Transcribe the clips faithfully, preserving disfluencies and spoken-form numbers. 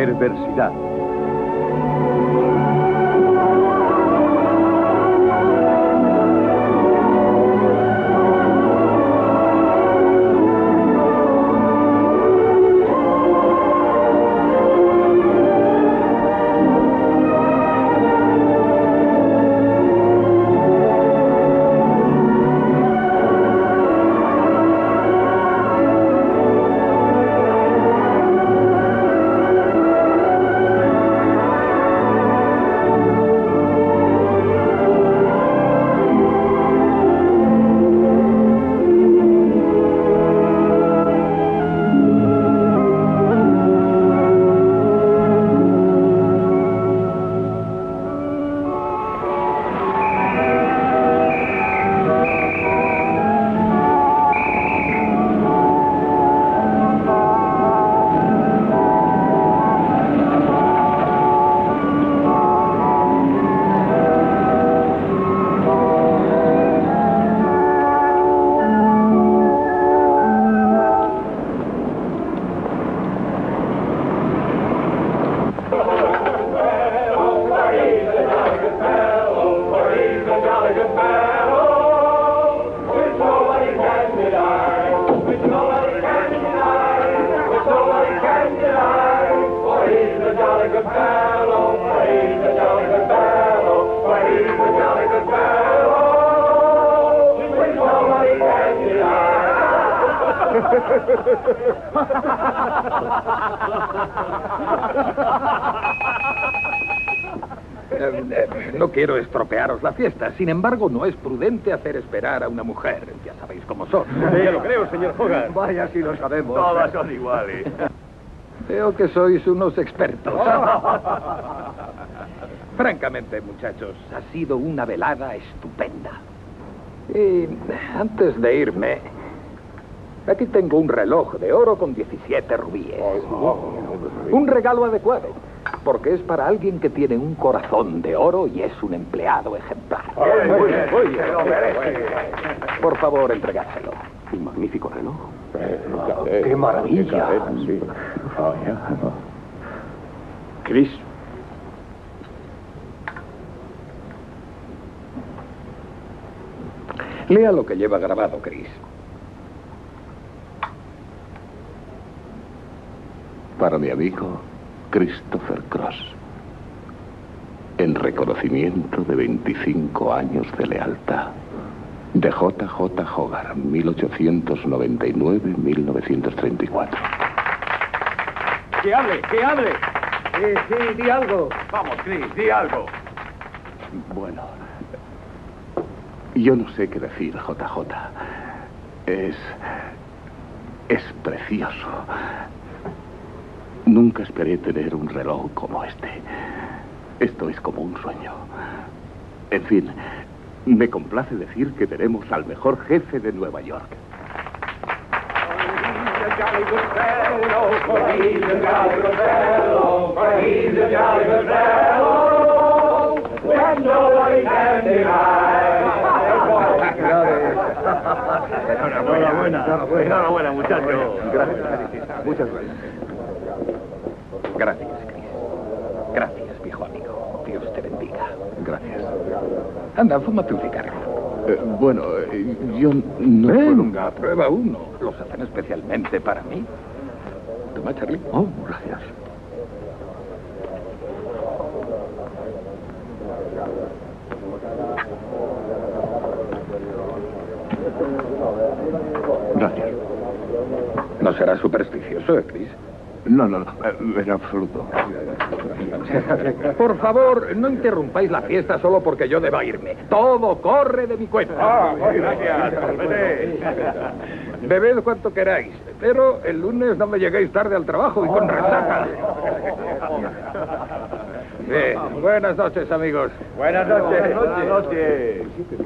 perversidad. No quiero estropearos la fiesta. Sin embargo, no es prudente hacer esperar a una mujer. Ya sabéis cómo son. Sí, lo creo, señor Hogarth. Vaya, si lo sabemos. Todas son iguales. Veo que sois unos expertos. Francamente, muchachos, ha sido una velada estupenda. Y antes de irme, aquí tengo un reloj de oro con diecisiete rubíes. Un regalo adecuado, porque es para alguien que tiene un corazón de oro y es un empleado ejemplar. Muy bien, muy bien. Por favor, entregárselo. Un magnífico reloj. ¡Qué maravilla! Chris. Lea lo que lleva grabado, Chris. Para mi amigo Christopher Cross, en reconocimiento de veinticinco años de lealtad, de J J Hogarth, mil ochocientos noventa y nueve a mil novecientos treinta y cuatro. ¡Que hable, que hable! Sí, sí, di algo. Vamos, Chris, di algo. Bueno, yo no sé qué decir, J J. Es... es precioso. Nunca esperé tener un reloj como este. Esto es como un sueño. En fin, me complace decir que tenemos al mejor jefe de Nueva York. Enhorabuena. Enhorabuena, muchachos. Gracias. Muchas gracias. Gracias, Chris. Gracias, viejo amigo. Dios te bendiga. Gracias. Anda, fúmate un cigarro. Eh, bueno, eh, yo no Venga, prueba uno. Los hacen especialmente para mí. Toma, Charlie. Oh, gracias. Gracias. ¿No será supersticioso, eh, Chris? No, no, no, en absoluto. Por favor, no interrumpáis la fiesta solo porque yo deba irme. Todo corre de mi cuenta. Ah, gracias. Bebed cuanto queráis, pero el lunes no me lleguéis tarde al trabajo y con resaca. Bien, buenas noches, amigos. Buenas noches. Buenas noches.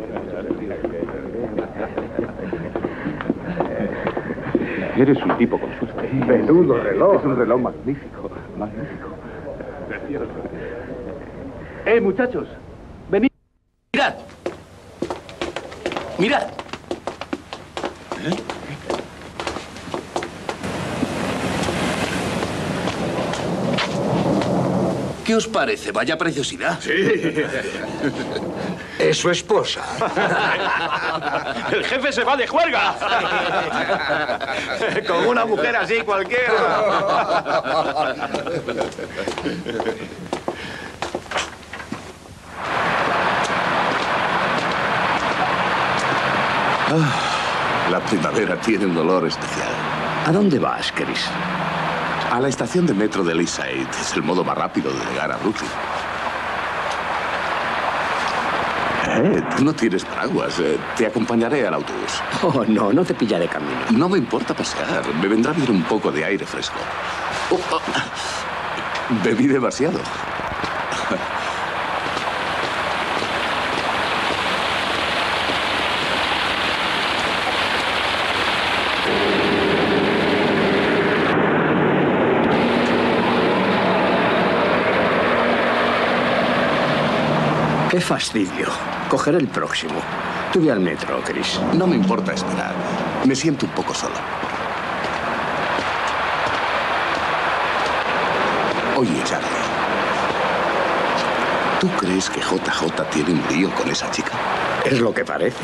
Eres un tipo con suerte. Menudo reloj. Es un reloj magnífico, magnífico. Precioso. Eh, muchachos, venid. Mirad. Mirad. ¿Eh? ¿Qué os parece? Vaya preciosidad. Sí. Es su esposa. El jefe se va de juerga. Con una mujer así cualquiera. Ah, la primavera tiene un olor especial. ¿A dónde vas, Chris? A la estación de metro de Leaside. Es el modo más rápido de llegar a Brooklyn. Eh, tú no tienes paraguas. Eh, te acompañaré al autobús. Oh, no, no te pillaré camino. No me importa pasear. Me vendrá bien un poco de aire fresco. Oh, oh. Bebí demasiado. Qué fastidio. Cogeré el próximo. Tú ve al metro, Chris. No me importa esperar. Me siento un poco solo. Oye, Charlie. ¿Tú crees que J J tiene un lío con esa chica? Es lo que parece.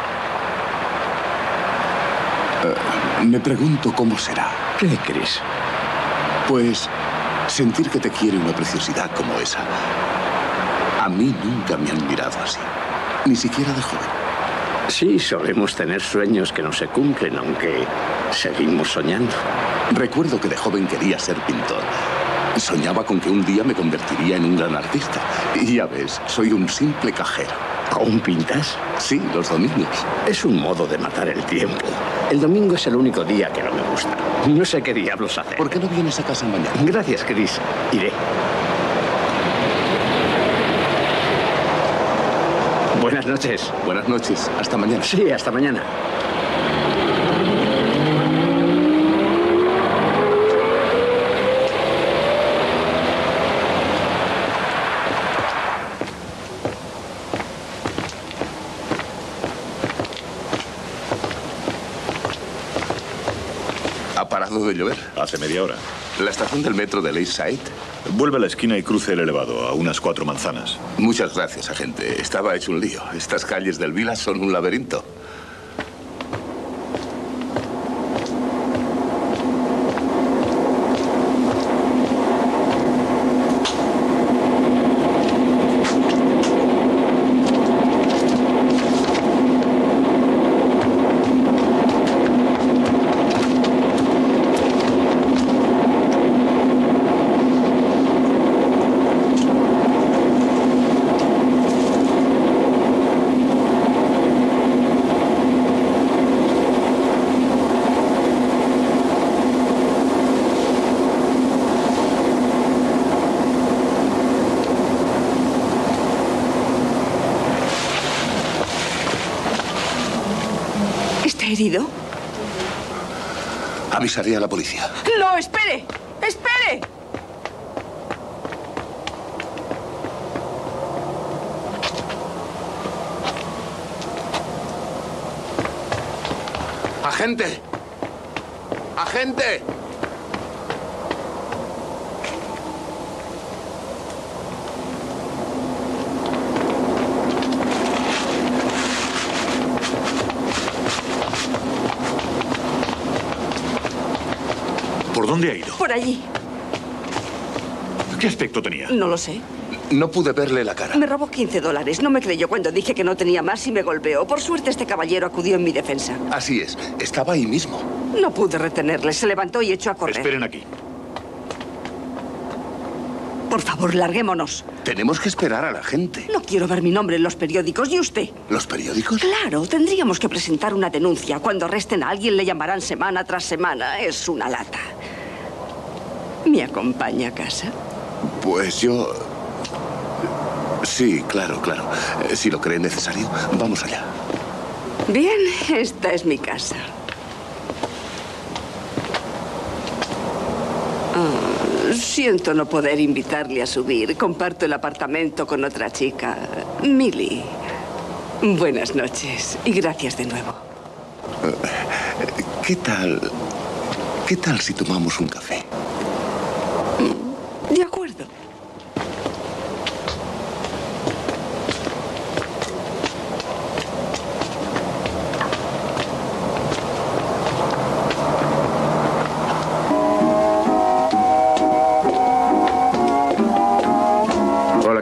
Uh, me pregunto cómo será. ¿Qué, Chris? Pues sentir que te quiere una preciosidad como esa. A mí nunca me han mirado así. Ni siquiera de joven. Sí, solemos tener sueños que no se cumplen, aunque seguimos soñando. Recuerdo que de joven quería ser pintor. Soñaba con que un día me convertiría en un gran artista. Y ya ves, soy un simple cajero. ¿Aún pintas? Sí, los domingos. Es un modo de matar el tiempo. El domingo es el único día que no me gusta. No sé qué diablos hacer. ¿Por qué no vienes a casa mañana? Gracias, Chris. Iré. Buenas noches. Buenas noches. Hasta mañana. Sí, hasta mañana. ¿Ha parado de llover? Hace media hora. ¿La estación del metro de Leaside? Vuelve a la esquina y cruce el elevado, a unas cuatro manzanas. Muchas gracias, agente. Estaba hecho un lío. Estas calles del Vila son un laberinto. ¿Herido? Avisaré a la policía. ¡No, espere! ¡Espere! ¡Agente! ¡Agente! ¿Por dónde ha ido? Por allí. ¿Qué aspecto tenía? No lo sé. No pude verle la cara. Me robó quince dólares. No me creyó cuando dije que no tenía más y me golpeó. Por suerte, este caballero acudió en mi defensa. Así es. Estaba ahí mismo. No pude retenerle. Se levantó y echó a correr. Esperen aquí. Por favor, larguémonos. Tenemos que esperar a la gente. No quiero ver mi nombre en los periódicos. ¿Y usted? ¿Los periódicos? Claro, tendríamos que presentar una denuncia. Cuando arresten a alguien le llamarán semana tras semana. Es una lata. ¿Me acompaña a casa? Pues yo... Sí, claro, claro. Eh, Si lo cree necesario, vamos allá. Bien, esta es mi casa. Ah, siento no poder invitarle a subir. Comparto el apartamento con otra chica, Millie. Buenas noches y gracias de nuevo. Eh, ¿Qué tal... ¿Qué tal si tomamos un café? De acuerdo.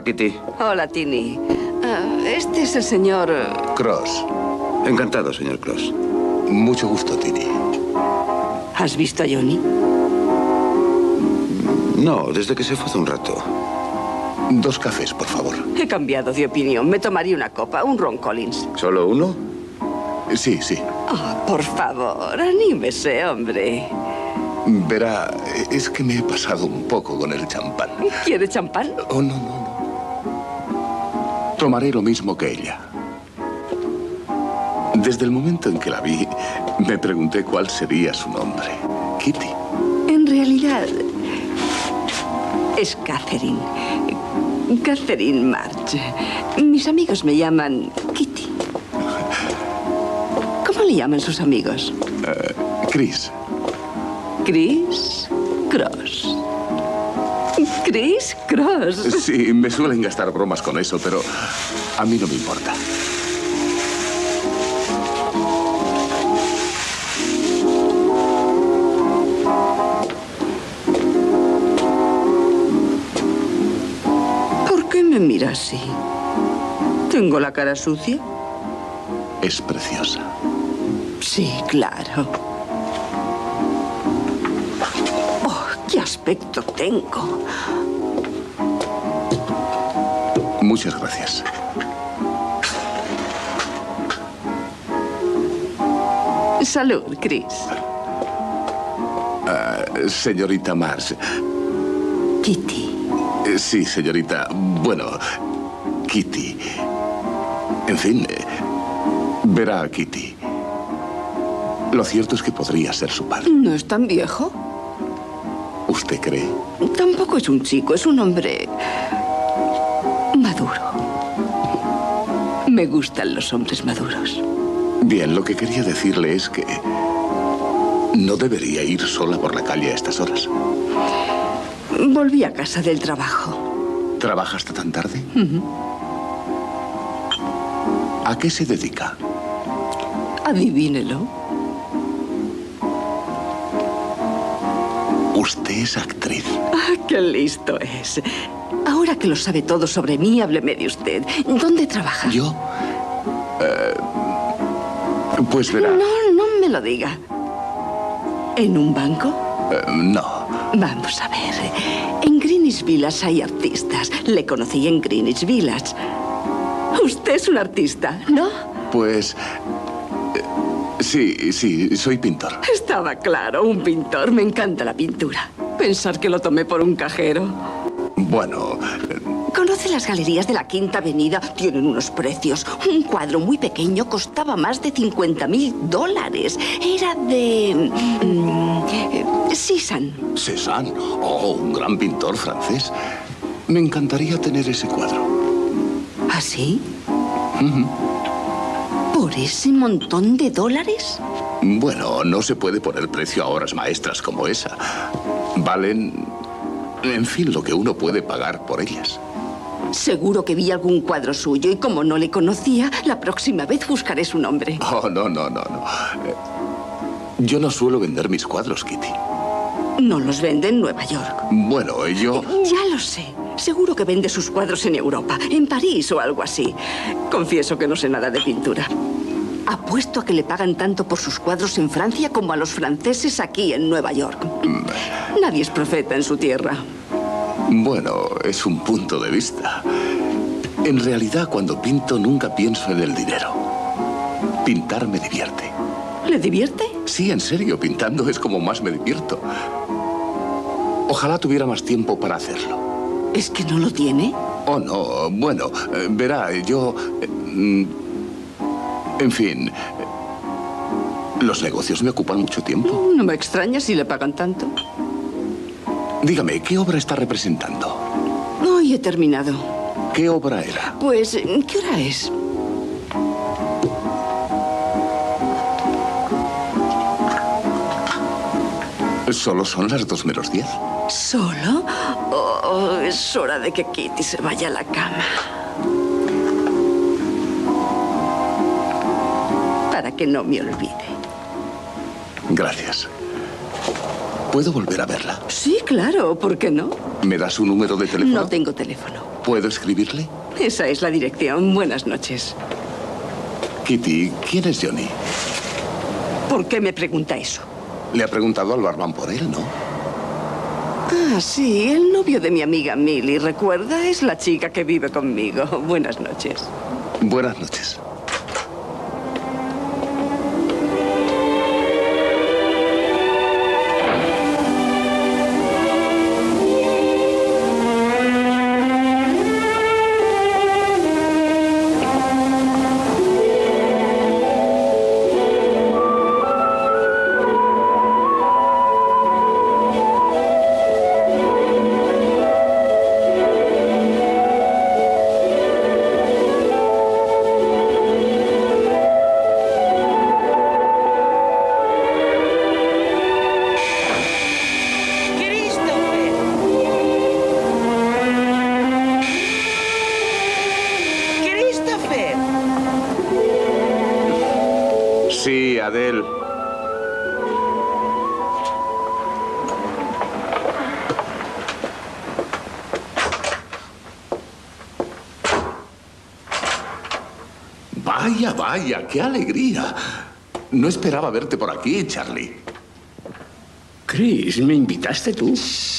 Kitty. Hola, Tini. Uh, este es el señor... Cross. Encantado, señor Cross. Mucho gusto, Tini. ¿Has visto a Johnny? No, desde que se fue hace un rato. Dos cafés, por favor. He cambiado de opinión. Me tomaría una copa, un Ron Collins. ¿Solo uno? Sí, sí. Oh, por favor, anímese, hombre. Verá, es que me he pasado un poco con el champán. ¿Quiere champán? Oh, no, no, no. Tomaré lo mismo que ella. Desde el momento en que la vi, me pregunté cuál sería su nombre. Kitty. En realidad, es Catherine. Catherine March. Mis amigos me llaman Kitty. ¿Cómo le llaman sus amigos? Uh, Chris. Chris Cross. Chris Cross. Sí, me suelen gastar bromas con eso, pero a mí no me importa. ¿Por qué me mira así? ¿Tengo la cara sucia? Es preciosa. Sí, claro. Oh, qué aspecto tengo. Muchas gracias. Salud, Chris. Uh, señorita Marsh. Kitty. Eh, sí, señorita. Bueno, Kitty. En fin, eh, verá, Kitty. Lo cierto es que podría ser su padre. ¿No es tan viejo? ¿Usted cree? Tampoco es un chico, es un hombre maduro. Me gustan los hombres maduros. Bien, lo que quería decirle es que no debería ir sola por la calle a estas horas. Volví a casa del trabajo. ¿Trabaja hasta tan tarde? Uh-huh. ¿A qué se dedica? Adivínelo. Usted es actriz. Ah, qué listo es. Ahora que lo sabe todo sobre mí, hábleme de usted. ¿Dónde trabaja? ¿Yo? Eh, pues verá. No, no me lo diga. ¿En un banco? Eh, no. Vamos a ver. En Greenwich Village hay artistas. Le conocí en Greenwich Village. Usted es un artista, ¿no? Pues... eh, sí, sí, soy pintor. Estaba claro, un pintor. Me encanta la pintura. Pensar que lo tomé por un cajero. Bueno... eh, ¿Conoce las galerías de la Quinta Avenida? Tienen unos precios. Un cuadro muy pequeño costaba más de cincuenta mil dólares. Era de... Mm, eh, Cézanne. Cézanne. Oh, un gran pintor francés. Me encantaría tener ese cuadro. ¿Ah, sí? Uh-huh. ¿Por ese montón de dólares? Bueno, no se puede poner precio a obras maestras como esa. Valen, en fin, lo que uno puede pagar por ellas. Seguro que vi algún cuadro suyo y como no le conocía, la próxima vez buscaré su nombre. Oh, no, no, no, no. Eh, Yo no suelo vender mis cuadros, Kitty. No los vende en Nueva York. Bueno, yo... Ya lo sé. Seguro que vende sus cuadros en Europa, en París o algo así. Confieso que no sé nada de pintura. Apuesto a que le pagan tanto por sus cuadros en Francia como a los franceses aquí en Nueva York. Nadie es profeta en su tierra. Bueno, es un punto de vista. En realidad, cuando pinto, nunca pienso en el dinero. Pintar me divierte. ¿Le divierte? Sí, en serio, pintando es como más me divierto. Ojalá tuviera más tiempo para hacerlo. ¿Es que no lo tiene? Oh, no. Bueno, eh, verá, yo... eh, mm, en fin... eh, los negocios me ocupan mucho tiempo. No me extraña si le pagan tanto. Dígame, ¿qué obra está representando? Hoy he terminado. ¿Qué obra era? Pues, ¿qué hora es? Solo son las dos menos diez. ¿Solo? Oh, es hora de que Kitty se vaya a la cama. Para que no me olvide. Gracias. ¿Puedo volver a verla? Sí, claro, ¿por qué no? ¿Me da su número de teléfono? No tengo teléfono. ¿Puedo escribirle? Esa es la dirección. Buenas noches. Kitty, ¿quién es Johnny? ¿Por qué me pregunta eso? Le ha preguntado al barman por él, ¿no? Ah, sí, el novio de mi amiga Millie, ¿recuerda? Es la chica que vive conmigo. Buenas noches. Buenas noches. Sí, Adele. Vaya, vaya, qué alegría. No esperaba verte por aquí, Charlie. Chris, ¿me invitaste tú?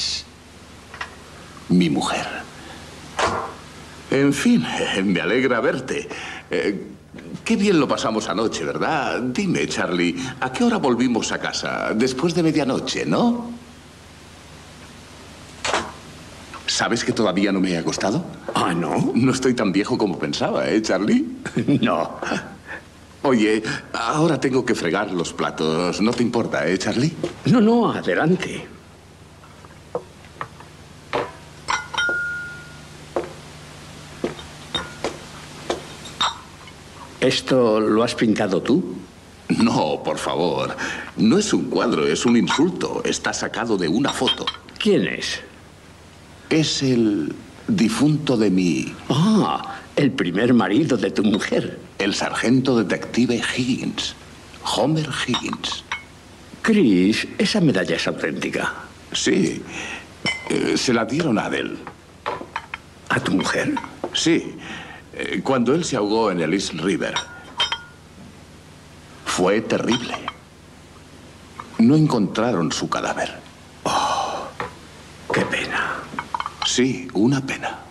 Mi mujer. En fin, me alegra verte. Eh, qué bien lo pasamos anoche, ¿verdad? Dime, Charlie, ¿a qué hora volvimos a casa? Después de medianoche, ¿no? ¿Sabes que todavía no me he acostado? Ah, ¿no? No estoy tan viejo como pensaba, ¿eh, Charlie? No. Oye, ahora tengo que fregar los platos. ¿No te importa, eh, Charlie? No, no, adelante. ¿Esto lo has pintado tú? No, por favor. No es un cuadro, es un insulto. Está sacado de una foto. ¿Quién es? Es el difunto de mi... Ah, el primer marido de tu mujer. El sargento detective Higgins. Homer Higgins. Chris, esa medalla es auténtica. Sí. Eh, se la dieron a Adele. ¿A tu mujer? Sí. Eh, cuando él se ahogó en el East River. Fue terrible. No encontraron su cadáver. Oh, qué pena. Sí, una pena.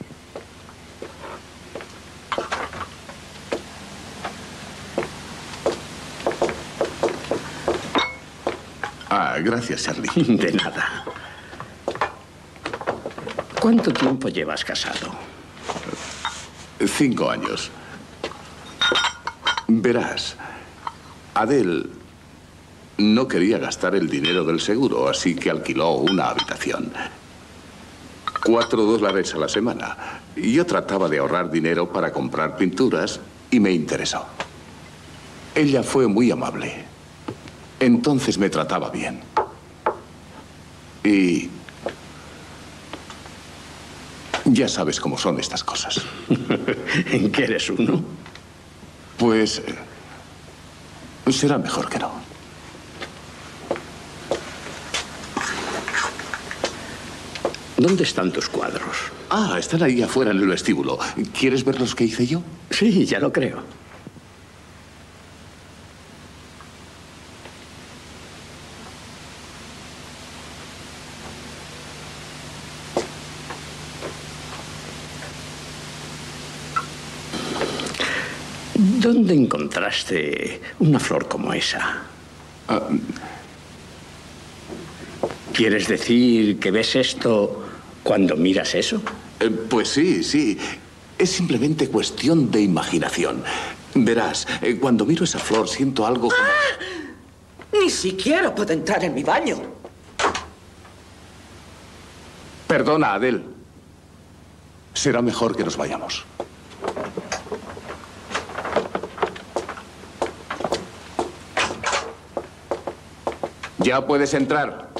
Ah, gracias, Charlie. De nada. ¿Cuánto tiempo llevas casado? Cinco años. Verás, Adele no quería gastar el dinero del seguro, así que alquiló una habitación. Cuatro dólares a la semana. Yo trataba de ahorrar dinero para comprar pinturas y me interesó. Ella fue muy amable. Entonces me trataba bien. Y... ya sabes cómo son estas cosas. ¿En qué eres uno? Pues... eh, será mejor que no. ¿Dónde están tus cuadros? Ah, están ahí afuera en el vestíbulo. ¿Quieres ver los que hice yo? Sí, ya lo creo. ¿Dónde encontraste una flor como esa? Uh, ¿Quieres decir que ves esto cuando miras eso? Eh, pues sí, sí. Es simplemente cuestión de imaginación. Verás, eh, cuando miro esa flor siento algo como... ¡Ah! Ni siquiera puedo entrar en mi baño. Perdona, Adele. Será mejor que nos vayamos. Ya puedes entrar.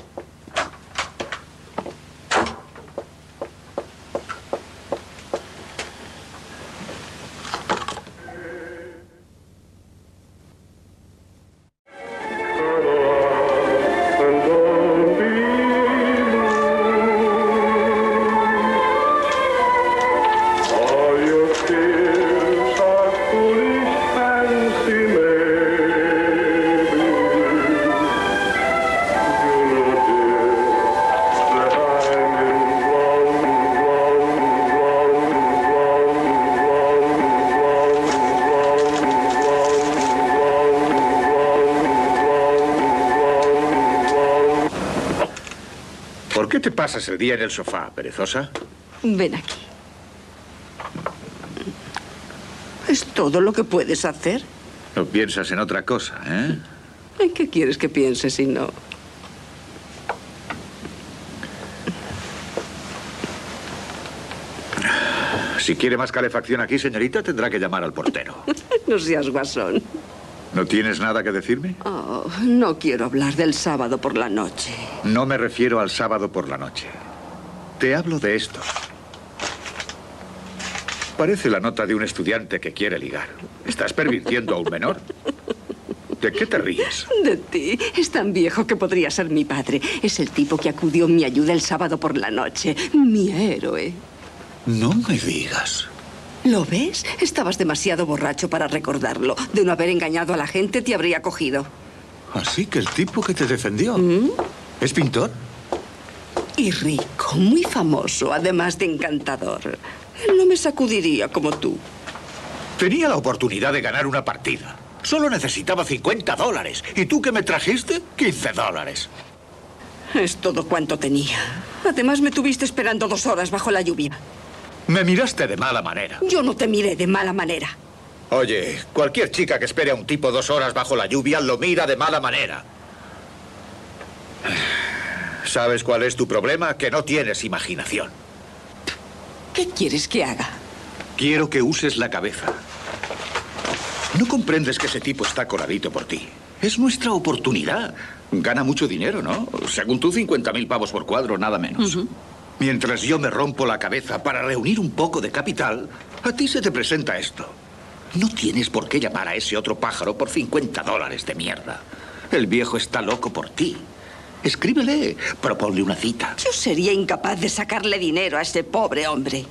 ¿Por qué te pasas el día en el sofá, perezosa? Ven aquí. ¿Es todo lo que puedes hacer? No piensas en otra cosa, ¿eh? ¿En qué quieres que piense si no? Si quiere más calefacción aquí, señorita, tendrá que llamar al portero. No seas guasón. ¿No tienes nada que decirme? Oh, no quiero hablar del sábado por la noche. No me refiero al sábado por la noche. Te hablo de esto. Parece la nota de un estudiante que quiere ligar. ¿Estás pervirtiendo a un menor? ¿De qué te ríes? De ti. Es tan viejo que podría ser mi padre. Es el tipo que acudió en mi ayuda el sábado por la noche. Mi héroe. No me digas. ¿Lo ves? Estabas demasiado borracho para recordarlo. De no haber engañado a la gente, te habría cogido. Así que el tipo que te defendió... ¿Mm? ¿Es pintor? Y rico, muy famoso, además de encantador. Él no me sacudiría como tú. Tenía la oportunidad de ganar una partida. Solo necesitaba cincuenta dólares. ¿Y tú qué me trajiste? quince dólares. Es todo cuanto tenía. Además, me tuviste esperando dos horas bajo la lluvia. Me miraste de mala manera. Yo no te miré de mala manera. Oye, cualquier chica que espere a un tipo dos horas bajo la lluvia lo mira de mala manera. ¿Sabes cuál es tu problema? Que no tienes imaginación. ¿Qué quieres que haga? Quiero que uses la cabeza. ¿No comprendes que ese tipo está coladito por ti? Es nuestra oportunidad. Gana mucho dinero, ¿no? Según tú, cincuenta mil pavos por cuadro, nada menos. Uh-huh. Mientras yo me rompo la cabeza para reunir un poco de capital, a ti se te presenta esto. No tienes por qué llamar a ese otro pájaro por cincuenta dólares de mierda. El viejo está loco por ti. Escríbele, proponle una cita. Yo sería incapaz de sacarle dinero a ese pobre hombre.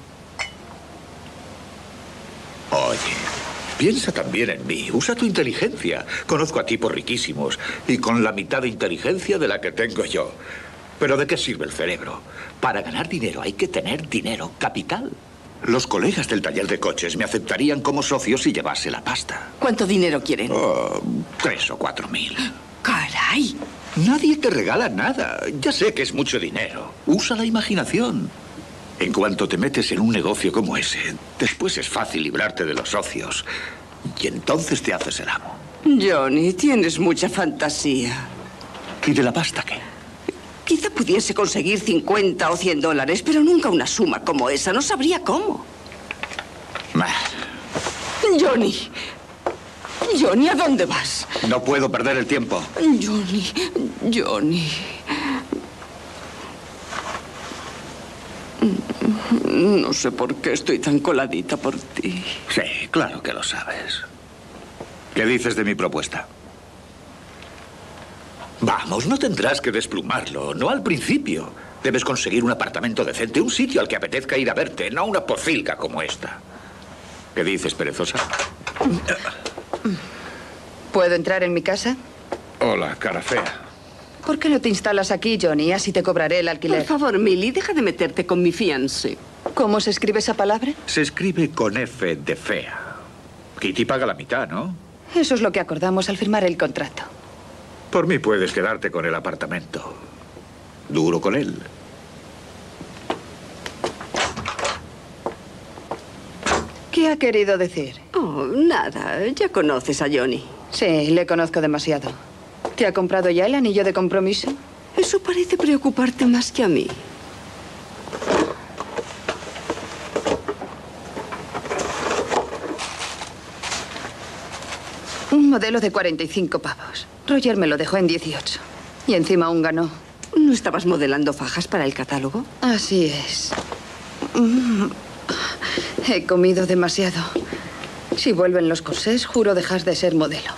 Oye, piensa también en mí. Usa tu inteligencia. Conozco a tipos riquísimos y con la mitad de inteligencia de la que tengo yo. ¿Pero de qué sirve el cerebro? Para ganar dinero hay que tener dinero, capital. Los colegas del taller de coches me aceptarían como socio si llevase la pasta. ¿Cuánto dinero quieren? Oh, tres o cuatro mil. ¡Caray! Nadie te regala nada. Ya sé que es mucho dinero. Usa la imaginación. En cuanto te metes en un negocio como ese, después es fácil librarte de los socios. Y entonces te haces el amo. Johnny, tienes mucha fantasía. ¿Y de la pasta qué? Quizá pudiese conseguir cincuenta o cien dólares, pero nunca una suma como esa. No sabría cómo. Bah. Johnny. Johnny, ¿a dónde vas? No puedo perder el tiempo. Johnny, Johnny. No sé por qué estoy tan coladita por ti. Sí, claro que lo sabes. ¿Qué dices de mi propuesta? Vamos, no tendrás que desplumarlo, no al principio. Debes conseguir un apartamento decente, un sitio al que apetezca ir a verte, no una pocilga como esta. ¿Qué dices, perezosa? ¿Puedo entrar en mi casa? Hola, cara fea. ¿Por qué no te instalas aquí, Johnny? Así te cobraré el alquiler. Por favor, Millie, deja de meterte con mi fiancé. ¿Cómo se escribe esa palabra? Se escribe con F de fea. Kitty paga la mitad, ¿no? Eso es lo que acordamos al firmar el contrato. Por mí puedes quedarte con el apartamento. Duro con él. ¿Qué ha querido decir? Oh, nada. Ya conoces a Johnny. Sí, le conozco demasiado. ¿Te ha comprado ya el anillo de compromiso? Eso parece preocuparte más que a mí. Un modelo de cuarenta y cinco pavos. Roger me lo dejó en dieciocho. Y encima aún ganó. ¿No estabas modelando fajas para el catálogo? Así es. Mm. He comido demasiado. Si vuelven los corsés, juro dejar de ser modelo.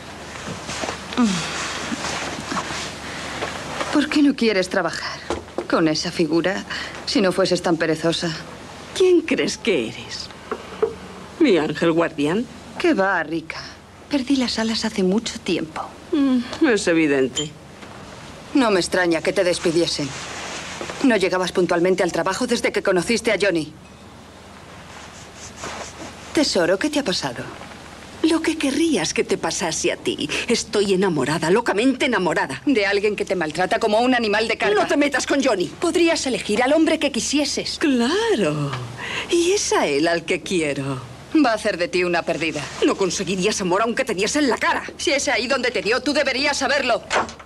¿Por qué no quieres trabajar con esa figura si no fueses tan perezosa? ¿Quién crees que eres? ¿Mi ángel guardián? ¿Qué va, rica? Perdí las alas hace mucho tiempo. Mm, es evidente. No me extraña que te despidiesen. No llegabas puntualmente al trabajo desde que conociste a Johnny. Tesoro, ¿qué te ha pasado? Lo que querrías que te pasase a ti. Estoy enamorada, locamente enamorada. De alguien que te maltrata como un animal de carga. No te metas con Johnny. Podrías elegir al hombre que quisieses. Claro. Y es a él al que quiero. Va a hacer de ti una perdida. No conseguirías amor aunque te diese en la cara. Si es ahí donde te dio, tú deberías saberlo.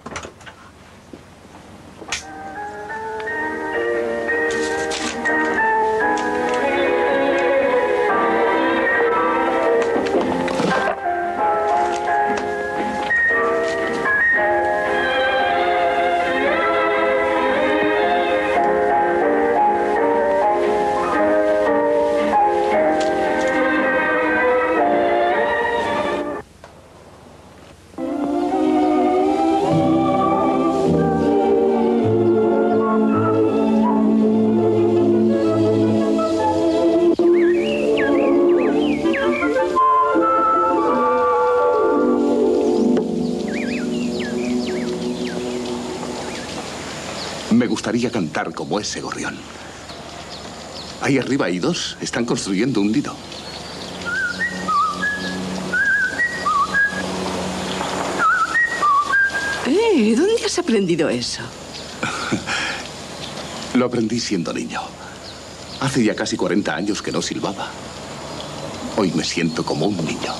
Me gustaría cantar como ese gorrión. Ahí arriba hay dos. Están construyendo un nido. Eh, ¿dónde has aprendido eso? Lo aprendí siendo niño. Hace ya casi cuarenta años que no silbaba. Hoy me siento como un niño.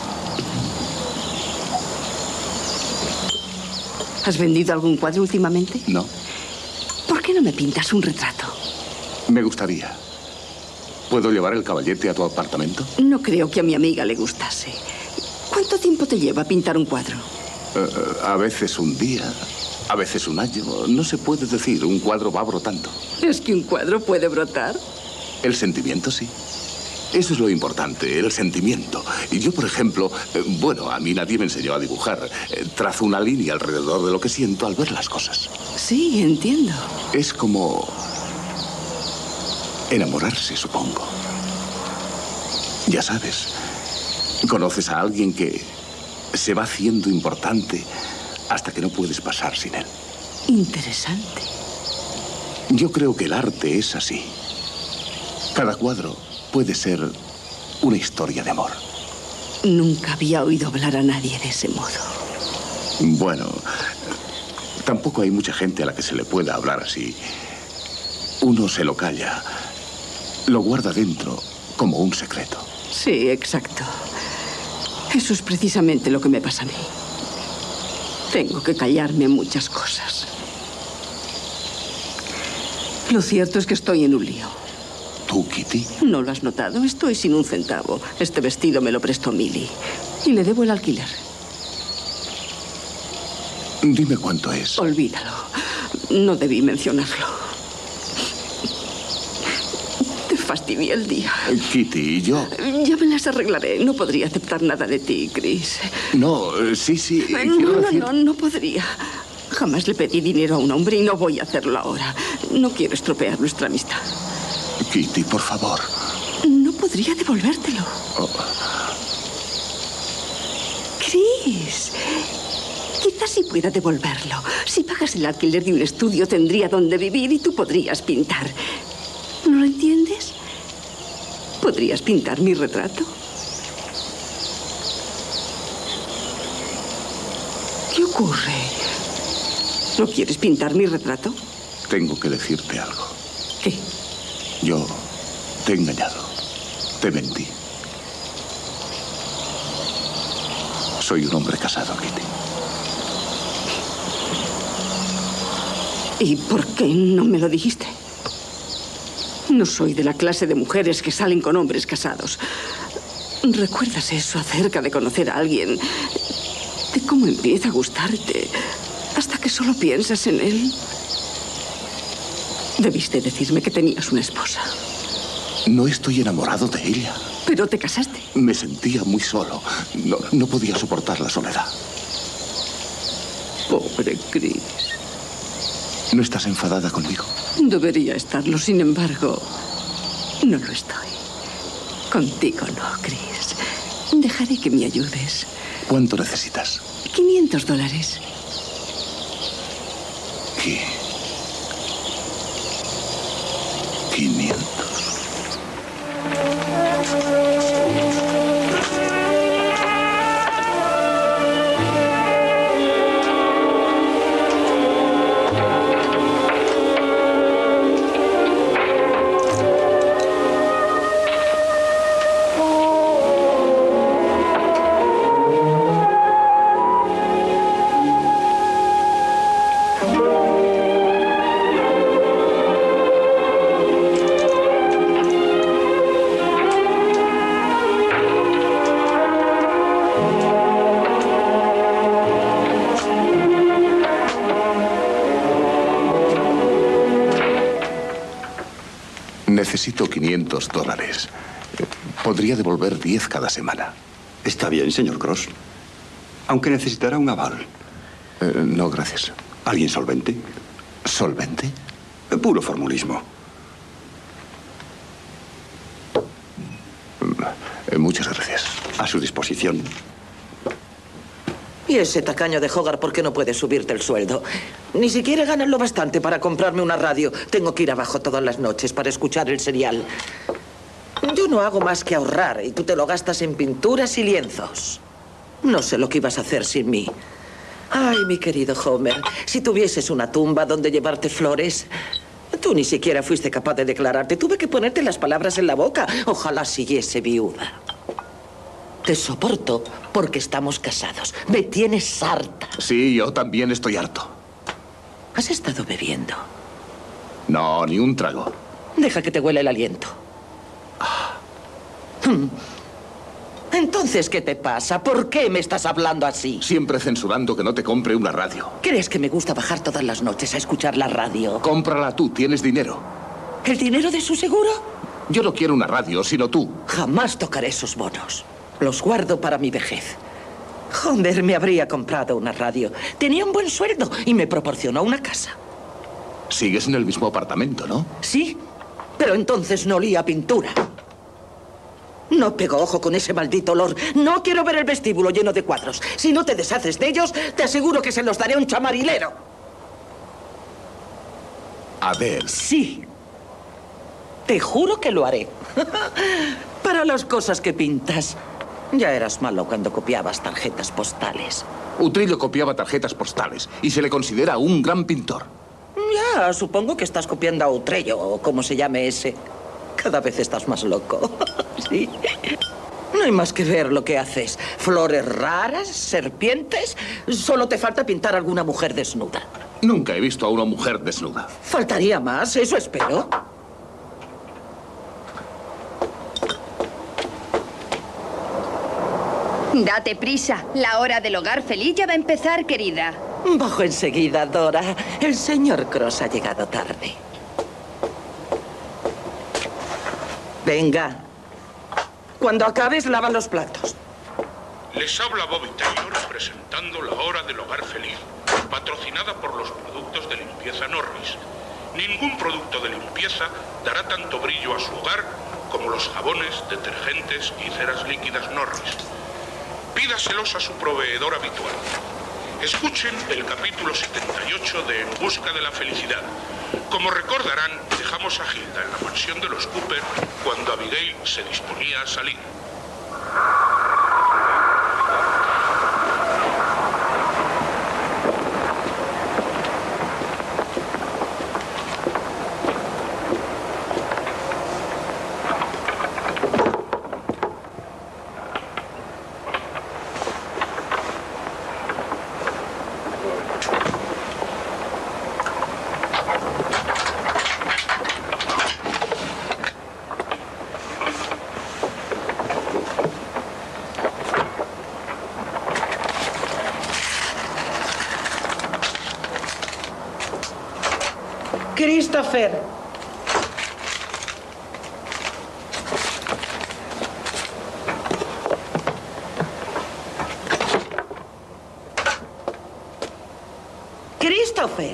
¿Has vendido algún cuadro últimamente? No. ¿Por qué no me pintas un retrato? Me gustaría. ¿Puedo llevar el caballete a tu apartamento? No creo que a mi amiga le gustase. ¿Cuánto tiempo te lleva pintar un cuadro? Uh, a veces un día, a veces un año. No se puede decir. Un cuadro va brotando. ¿Es que un cuadro puede brotar? El sentimiento, sí. Eso es lo importante, el sentimiento. Y yo, por ejemplo, eh, bueno, a mí nadie me enseñó a dibujar. Eh, trazo una línea alrededor de lo que siento al ver las cosas. Sí, entiendo. Es como enamorarse, supongo. Ya sabes, conoces a alguien que se va haciendo importante hasta que no puedes pasar sin él. Interesante. Yo creo que el arte es así. Cada cuadro puede ser una historia de amor. Nunca había oído hablar a nadie de ese modo. Bueno, tampoco hay mucha gente a la que se le pueda hablar así. Uno se lo calla, lo guarda dentro como un secreto. Sí, exacto. Eso es precisamente lo que me pasa a mí. Tengo que callarme muchas cosas. Lo cierto es que estoy en un lío. ¿Tú, Kitty? ¿No lo has notado? Estoy sin un centavo. Este vestido me lo prestó Millie. Y le debo el alquiler. Dime cuánto es. Olvídalo. No debí mencionarlo. Te fastidié el día. Kitty, ¿y yo? Ya me las arreglaré. No podría aceptar nada de ti, Chris. No, sí, sí. No, no, decir... no, no podría. Jamás le pedí dinero a un hombre y no voy a hacerlo ahora. No quiero estropear nuestra amistad. Kitty, por favor. No podría devolvértelo. Oh. Chris, quizás sí pueda devolverlo. Si pagas el alquiler de un estudio, tendría donde vivir y tú podrías pintar. ¿No lo entiendes? ¿Podrías pintar mi retrato? ¿Qué ocurre? ¿No quieres pintar mi retrato? Tengo que decirte algo. ¿Qué? Yo te he engañado. Te mentí. Soy un hombre casado, Kitty. ¿Y por qué no me lo dijiste? No soy de la clase de mujeres que salen con hombres casados. ¿Recuerdas eso acerca de conocer a alguien? De cómo empieza a gustarte hasta que solo piensas en él. Debiste decirme que tenías una esposa. No estoy enamorado de ella. Pero te casaste. Me sentía muy solo. No, no podía soportar la soledad. Pobre Chris. ¿No estás enfadada conmigo? Debería estarlo, sin embargo, no lo estoy. Contigo no, Chris. Dejaré que me ayudes. ¿Cuánto necesitas? quinientos dólares. ¿Qué? quinientos. Necesito quinientos dólares. Podría devolver diez cada semana. Está bien, señor Cross. Aunque necesitará un aval. Eh, no, gracias. ¿Alguien solvente? ¿Solvente? Puro formulismo. Eh, muchas gracias. A su disposición. Y ese tacaño de Hogarth, ¿por qué no puede subirte el sueldo? Ni siquiera ganan lo bastante para comprarme una radio. Tengo que ir abajo todas las noches para escuchar el serial. Yo no hago más que ahorrar y tú te lo gastas en pinturas y lienzos. No sé lo que ibas a hacer sin mí. Ay, mi querido Homer, si tuvieses una tumba donde llevarte flores... Tú ni siquiera fuiste capaz de declararte. Tuve que ponerte las palabras en la boca. Ojalá siguiese viuda. Te soporto porque estamos casados. Me tienes harta. Sí, yo también estoy harto. ¿Has estado bebiendo? No, ni un trago. Deja que te huele el aliento. Hmm. Entonces, ¿qué te pasa? ¿Por qué me estás hablando así? Siempre censurando que no te compre una radio. ¿Crees que me gusta bajar todas las noches a escuchar la radio? Cómprala tú, tienes dinero. ¿El dinero de su seguro? Yo no quiero una radio, sino tú. Jamás tocaré esos bonos. Los guardo para mi vejez. Homer me habría comprado una radio. Tenía un buen sueldo y me proporcionó una casa. Sigues en el mismo apartamento, ¿no? Sí, pero entonces no olía a pintura. No pego ojo con ese maldito olor. No quiero ver el vestíbulo lleno de cuadros. Si no te deshaces de ellos, te aseguro que se los daré a un chamarilero. Adele. Sí. Te juro que lo haré. Para las cosas que pintas. Ya eras malo cuando copiabas tarjetas postales. Utrillo copiaba tarjetas postales y se le considera un gran pintor. Ya, supongo que estás copiando a Utrello o como se llame ese. Cada vez estás más loco. Sí. No hay más que ver lo que haces. Flores raras, serpientes. Solo te falta pintar a alguna mujer desnuda. Nunca he visto a una mujer desnuda. Faltaría más, eso espero. Date prisa. La hora del hogar feliz ya va a empezar, querida. Bajo enseguida, Dora. El señor Cross ha llegado tarde. Venga. Cuando acabes, lava los platos. Les habla Bobby Taylor presentando La Hora del Hogar Feliz, patrocinada por los productos de limpieza Norris. Ningún producto de limpieza dará tanto brillo a su hogar como los jabones, detergentes y ceras líquidas Norris. Pídaselos a su proveedor habitual. Escuchen el capítulo setenta y ocho de En Busca de la Felicidad. Como recordarán, dejamos a Hilda en la mansión de los Cooper cuando Abigail se disponía a salir. Christopher. Christopher.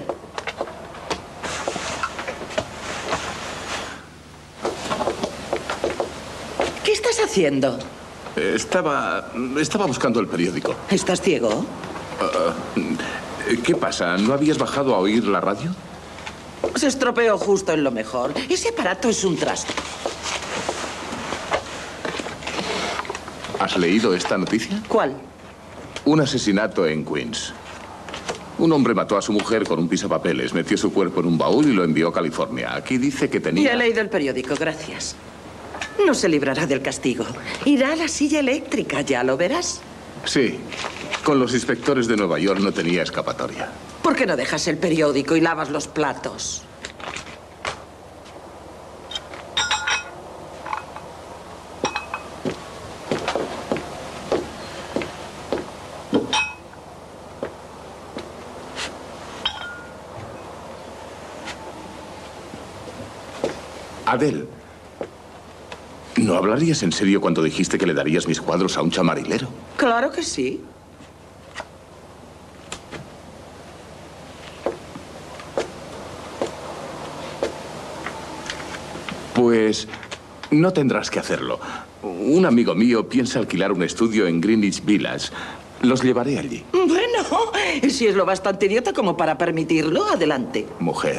¿Qué estás haciendo? Estaba... estaba buscando el periódico. ¿Estás ciego? Uh, ¿Qué pasa? ¿No habías bajado a oír la radio? Se estropeó justo en lo mejor. Ese aparato es un trasto. ¿Has leído esta noticia? ¿Cuál? Un asesinato en Queens. Un hombre mató a su mujer con un pisapapeles, metió su cuerpo en un baúl y lo envió a California. Aquí dice que tenía... Ya he leído el periódico, gracias. No se librará del castigo. Irá a la silla eléctrica, ya lo verás. Sí. Con los inspectores de Nueva York no tenía escapatoria. ¿Por qué no dejas el periódico y lavas los platos? Adele, ¿no hablarías en serio cuando dijiste que le darías mis cuadros a un chamarilero? Claro que sí. Pues no tendrás que hacerlo. Un amigo mío piensa alquilar un estudio en Greenwich Village. Los llevaré allí. Bueno, si es lo bastante idiota como para permitirlo, adelante. Mujer.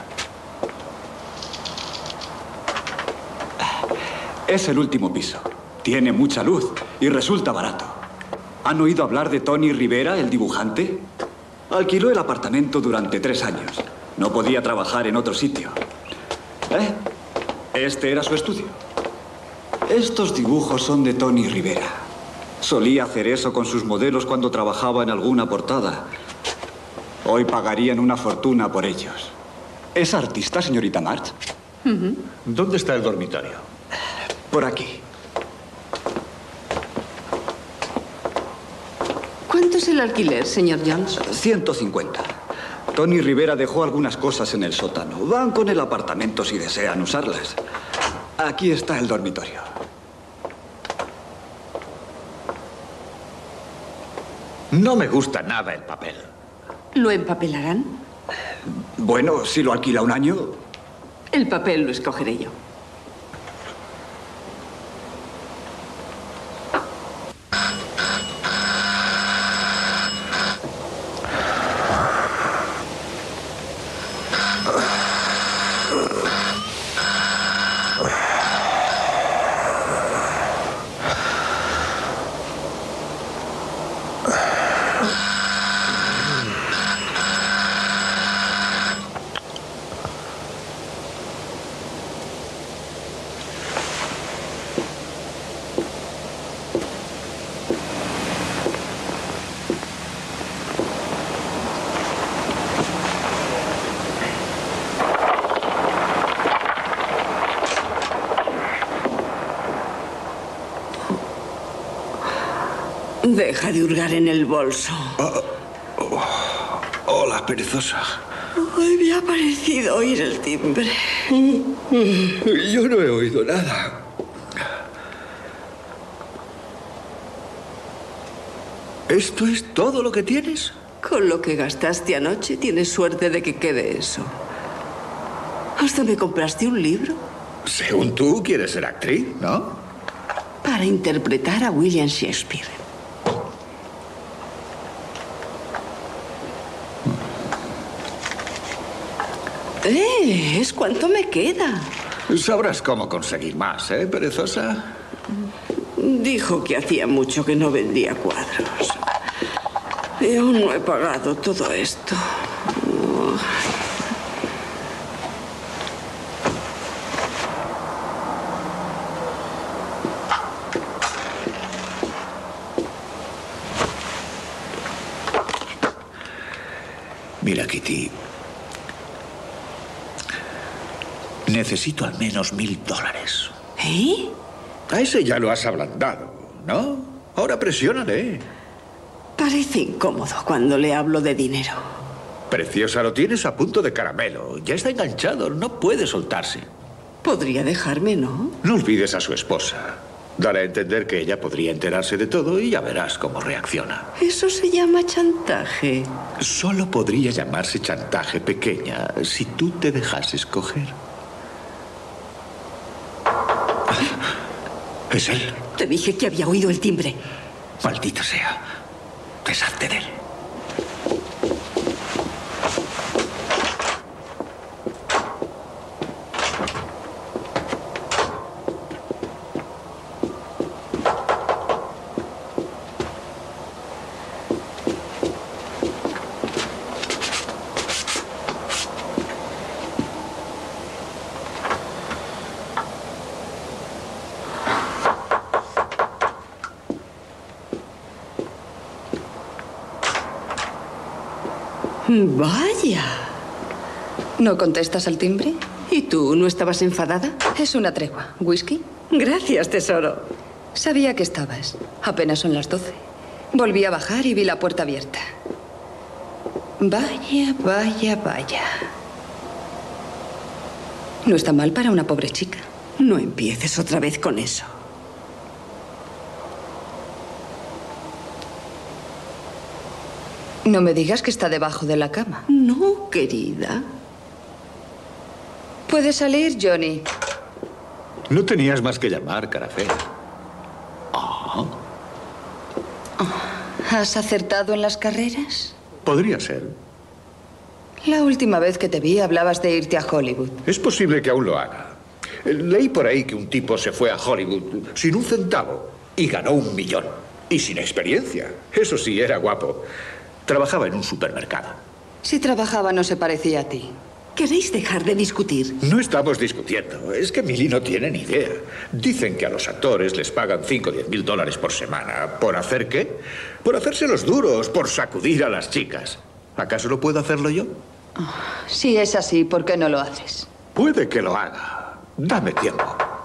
Es el último piso. Tiene mucha luz y resulta barato. ¿Han oído hablar de Tony Rivera, el dibujante? Alquiló el apartamento durante tres años. No podía trabajar en otro sitio. ¿Eh? Este era su estudio. Estos dibujos son de Tony Rivera. Solía hacer eso con sus modelos cuando trabajaba en alguna portada. Hoy pagarían una fortuna por ellos. ¿Es artista, señorita March? Uh-huh. ¿Dónde está el dormitorio? Por aquí. ¿Cuánto es el alquiler, señor Jones? ciento cincuenta. Tony Rivera dejó algunas cosas en el sótano. Van con el apartamento si desean usarlas. Aquí está el dormitorio. No me gusta nada el papel. ¿Lo empapelarán? Bueno, si lo alquila un año. El papel lo escogeré yo. Deja de hurgar en el bolso. Oh, oh, hola, perezosa. Ay, me ha parecido oír el timbre. Yo no he oído nada. ¿Esto es todo lo que tienes? Con lo que gastaste anoche, tienes suerte de que quede eso. Hasta me compraste un libro. Según tú, quieres ser actriz, ¿no? Para interpretar a William Shakespeare. Eh, es cuánto me queda. Sabrás cómo conseguir más, ¿eh, perezosa? Dijo que hacía mucho que no vendía cuadros. Y aún no he pagado todo esto. Oh. Mira, Kitty. Necesito al menos mil dólares. ¿Eh? A ese ya lo has ablandado, ¿no? Ahora presiónale. Parece incómodo cuando le hablo de dinero. Preciosa, lo tienes a punto de caramelo. Ya está enganchado, no puede soltarse. Podría dejarme, ¿no? No olvides a su esposa. Dará a entender que ella podría enterarse de todo y ya verás cómo reacciona. Eso se llama chantaje. Solo podría llamarse chantaje, pequeña, si tú te dejases coger. Es él. Te dije que había oído el timbre. Maldita sea. Deshazte de él. Vaya. ¿No contestas al timbre? ¿Y tú no estabas enfadada? Es una tregua. ¿Whisky? Gracias, tesoro. Sabía que estabas. Apenas son las doce. Volví a bajar y vi la puerta abierta. Vaya, vaya, vaya. No está mal para una pobre chica. No empieces otra vez con eso. No me digas que está debajo de la cama. No, querida. ¿Puedes salir, Johnny? No tenías más que llamar, cara fea. Ah, ¿Has acertado en las carreras? podría ser. La última vez que te vi hablabas de irte a Hollywood. Es posible que aún lo haga. Leí por ahí que un tipo se fue a Hollywood sin un centavo y ganó un millón. Y sin experiencia. Eso sí, era guapo. Trabajaba en un supermercado. Si trabajaba no se parecía a ti. ¿Queréis dejar de discutir? No estamos discutiendo. Es que Millie no tiene ni idea. Dicen que a los actores les pagan cinco o diez mil dólares por semana. ¿Por hacer qué? Por hacerse los duros, por sacudir a las chicas. ¿Acaso no puedo hacerlo yo? Oh, si es así, ¿por qué no lo haces? Puede que lo haga. Dame tiempo.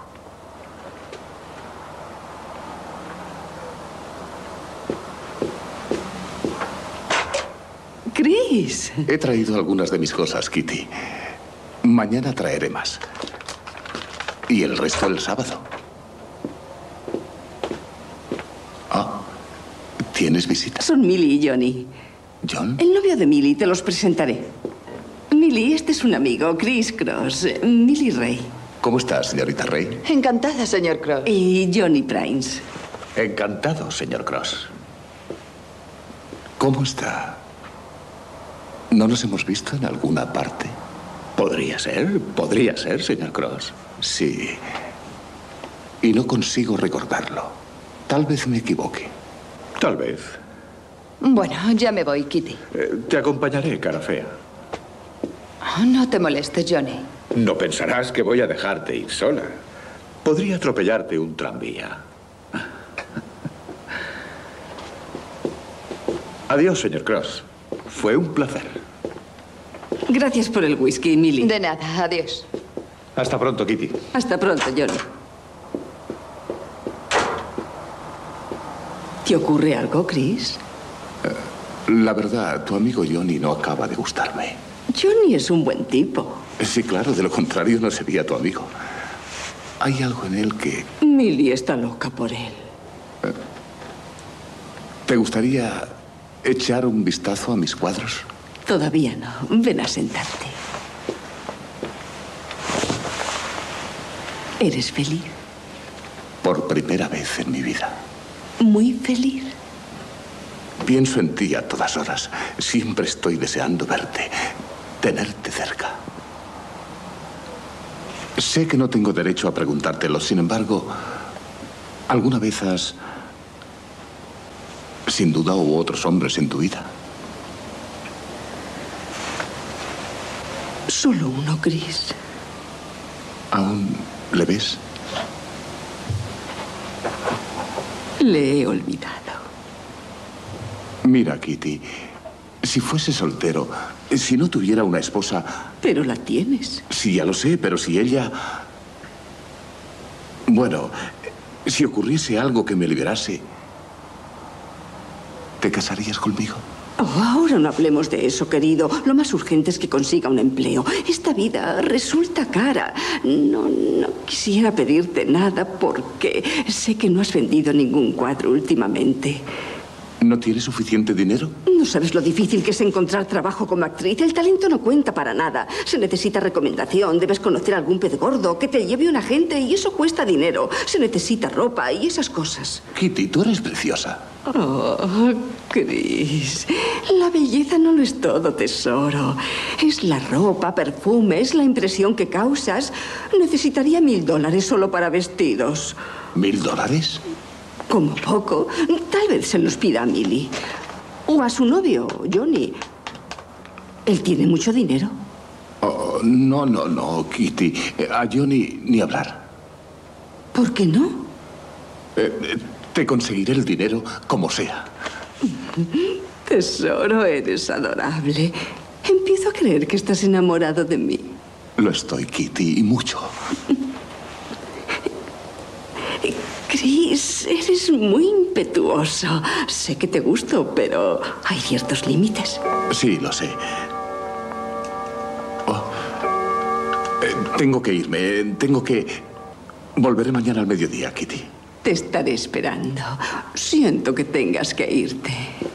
Chris. He traído algunas de mis cosas, Kitty. Mañana traeré más. Y el resto el sábado. Ah, ¿tienes visita? Son Millie y Johnny. ¿John? El novio de Millie, te los presentaré. Millie, este es un amigo, Chris Cross. Millie Ray. ¿Cómo estás, señorita Ray? Encantada, señor Cross. Y Johnny Prince. Encantado, señor Cross. ¿Cómo está? ¿No nos hemos visto en alguna parte? Podría ser, podría ser, señor Cross. Sí. Y no consigo recordarlo. Tal vez me equivoque. Tal vez. Bueno, ya me voy, Kitty. Eh, te acompañaré, cara fea. Oh, no te molestes, Johnny. No pensarás que voy a dejarte ir sola. Podría atropellarte un tranvía. Adiós, señor Cross. Fue un placer. Gracias por el whisky, Millie. De nada, adiós. Hasta pronto, Kitty. Hasta pronto, Johnny. ¿Te ocurre algo, Chris? La verdad, tu amigo Johnny no acaba de gustarme. Johnny es un buen tipo. Sí, claro, de lo contrario no sería tu amigo. Hay algo en él que... Millie está loca por él. ¿Te gustaría echar un vistazo a mis cuadros? Todavía no. Ven a sentarte. ¿Eres feliz? Por primera vez en mi vida. Muy feliz. Pienso en ti a todas horas. Siempre estoy deseando verte, tenerte cerca. Sé que no tengo derecho a preguntártelo, sin embargo, ¿alguna vez has... Sin duda hubo otros hombres en tu vida? Solo uno, Chris. ¿Aún le ves? Le he olvidado. Mira, Kitty, si fuese soltero, si no tuviera una esposa... Pero la tienes. Sí, ya lo sé, pero si ella... Bueno, si ocurriese algo que me liberase, ¿te casarías conmigo? Oh, ahora no hablemos de eso, querido. Lo más urgente es que consiga un empleo. Esta vida resulta cara. No, no quisiera pedirte nada porque sé que no has vendido ningún cuadro últimamente. ¿No tienes suficiente dinero? No sabes lo difícil que es encontrar trabajo como actriz. El talento no cuenta para nada. Se necesita recomendación, debes conocer a algún pez gordo, que te lleve un agente y eso cuesta dinero. Se necesita ropa y esas cosas. Kitty, tú eres preciosa. Oh, Chris, la belleza no lo es todo, tesoro. Es la ropa, perfume, es la impresión que causas. Necesitaría mil dólares solo para vestidos. ¿Mil dólares? Como poco. Tal vez se los pida a Millie. O a su novio, Johnny. ¿Él tiene mucho dinero? Oh, no, no, no, Kitty. A Johnny ni hablar. ¿Por qué no? Eh, te conseguiré el dinero como sea. Tesoro, eres adorable. Empiezo a creer que estás enamorado de mí. Lo estoy, Kitty, y mucho. Chris, eres muy impetuoso. Sé que te gusto, pero hay ciertos límites. Sí, lo sé. Oh. Eh, Tengo que irme. Tengo que... Volveré mañana al mediodía, Kitty. Te estaré esperando. Siento que tengas que irte.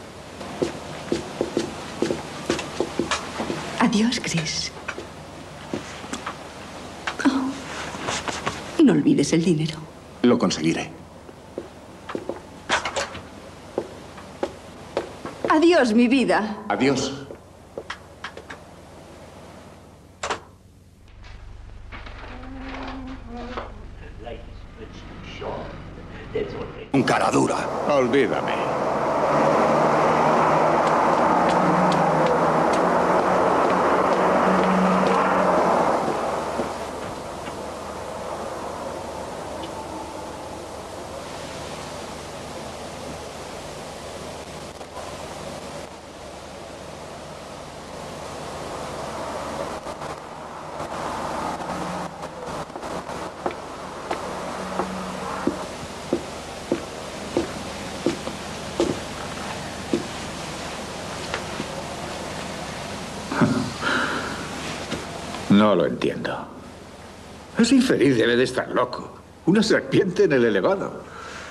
Adiós, Chris. Oh. No olvides el dinero. Lo conseguiré. Adiós, mi vida. Adiós. Un cara dura. Olvídame. No lo entiendo. Ese infeliz debe de estar loco. Una serpiente en el elevado.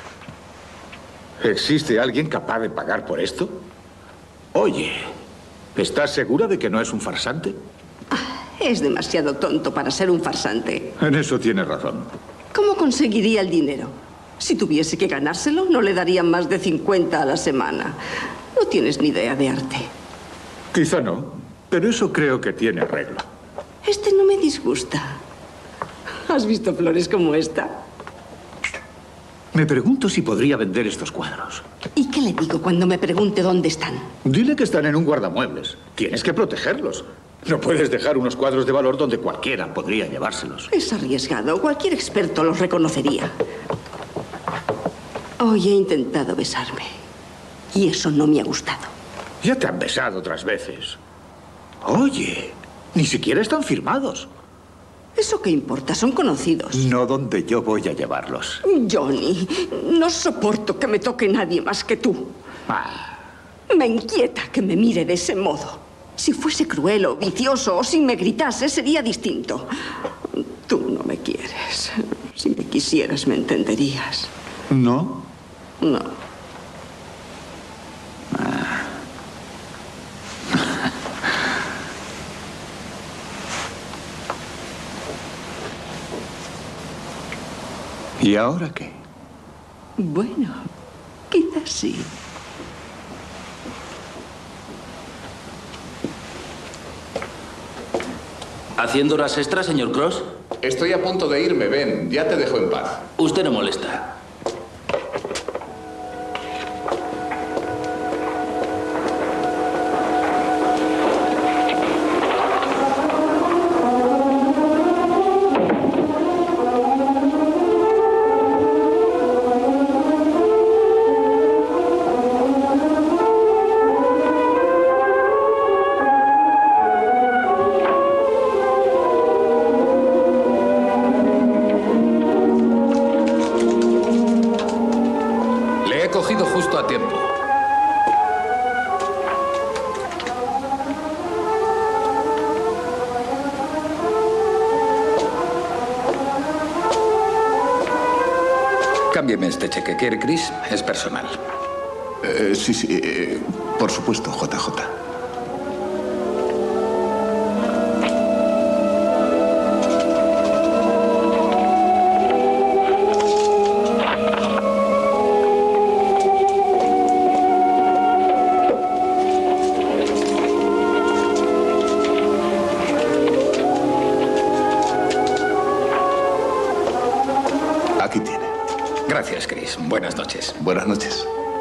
¿Existe alguien capaz de pagar por esto? Oye, ¿estás segura de que no es un farsante? Es demasiado tonto para ser un farsante. En eso tienes razón. ¿Cómo conseguiría el dinero? Si tuviese que ganárselo, no le darían más de cincuenta a la semana. No tienes ni idea de arte. Quizá no, pero eso creo que tiene arreglo. Este no me disgusta. ¿Has visto flores como esta? Me pregunto si podría vender estos cuadros. ¿Y qué le digo cuando me pregunte dónde están? Dile que están en un guardamuebles. Tienes que protegerlos. No puedes dejar unos cuadros de valor donde cualquiera podría llevárselos. Es arriesgado. Cualquier experto los reconocería. Hoy he intentado besarme. Y eso no me ha gustado. Ya te han besado otras veces. Oye, ni siquiera están firmados. ¿Eso qué importa? Son conocidos. No donde yo voy a llevarlos. Johnny, no soporto que me toque nadie más que tú. Ah. Me inquieta que me mire de ese modo. Si fuese cruel o vicioso o si me gritase, sería distinto. Tú no me quieres. Si me quisieras, me entenderías. ¿No? No. Ah. ¿Y ahora qué? Bueno, quizás sí. ¿Haciendo horas extras, señor Cross? Estoy a punto de irme, Ben. Ya te dejo en paz. Usted no molesta. Cámbieme este cheque. ¿Quiere, Chris? Es personal. Eh, sí, sí. Eh, por supuesto, J J. Aquí tiene. Gracias, Chris. Buenas noches. Buenas noches.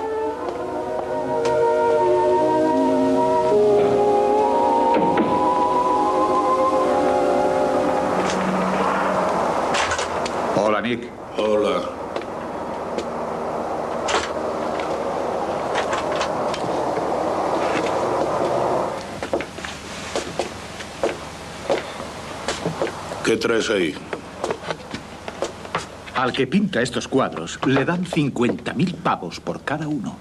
Hola, Nick. Hola. ¿Qué traes ahí? Al que pinta estos cuadros le dan cincuenta mil pavos por cada uno.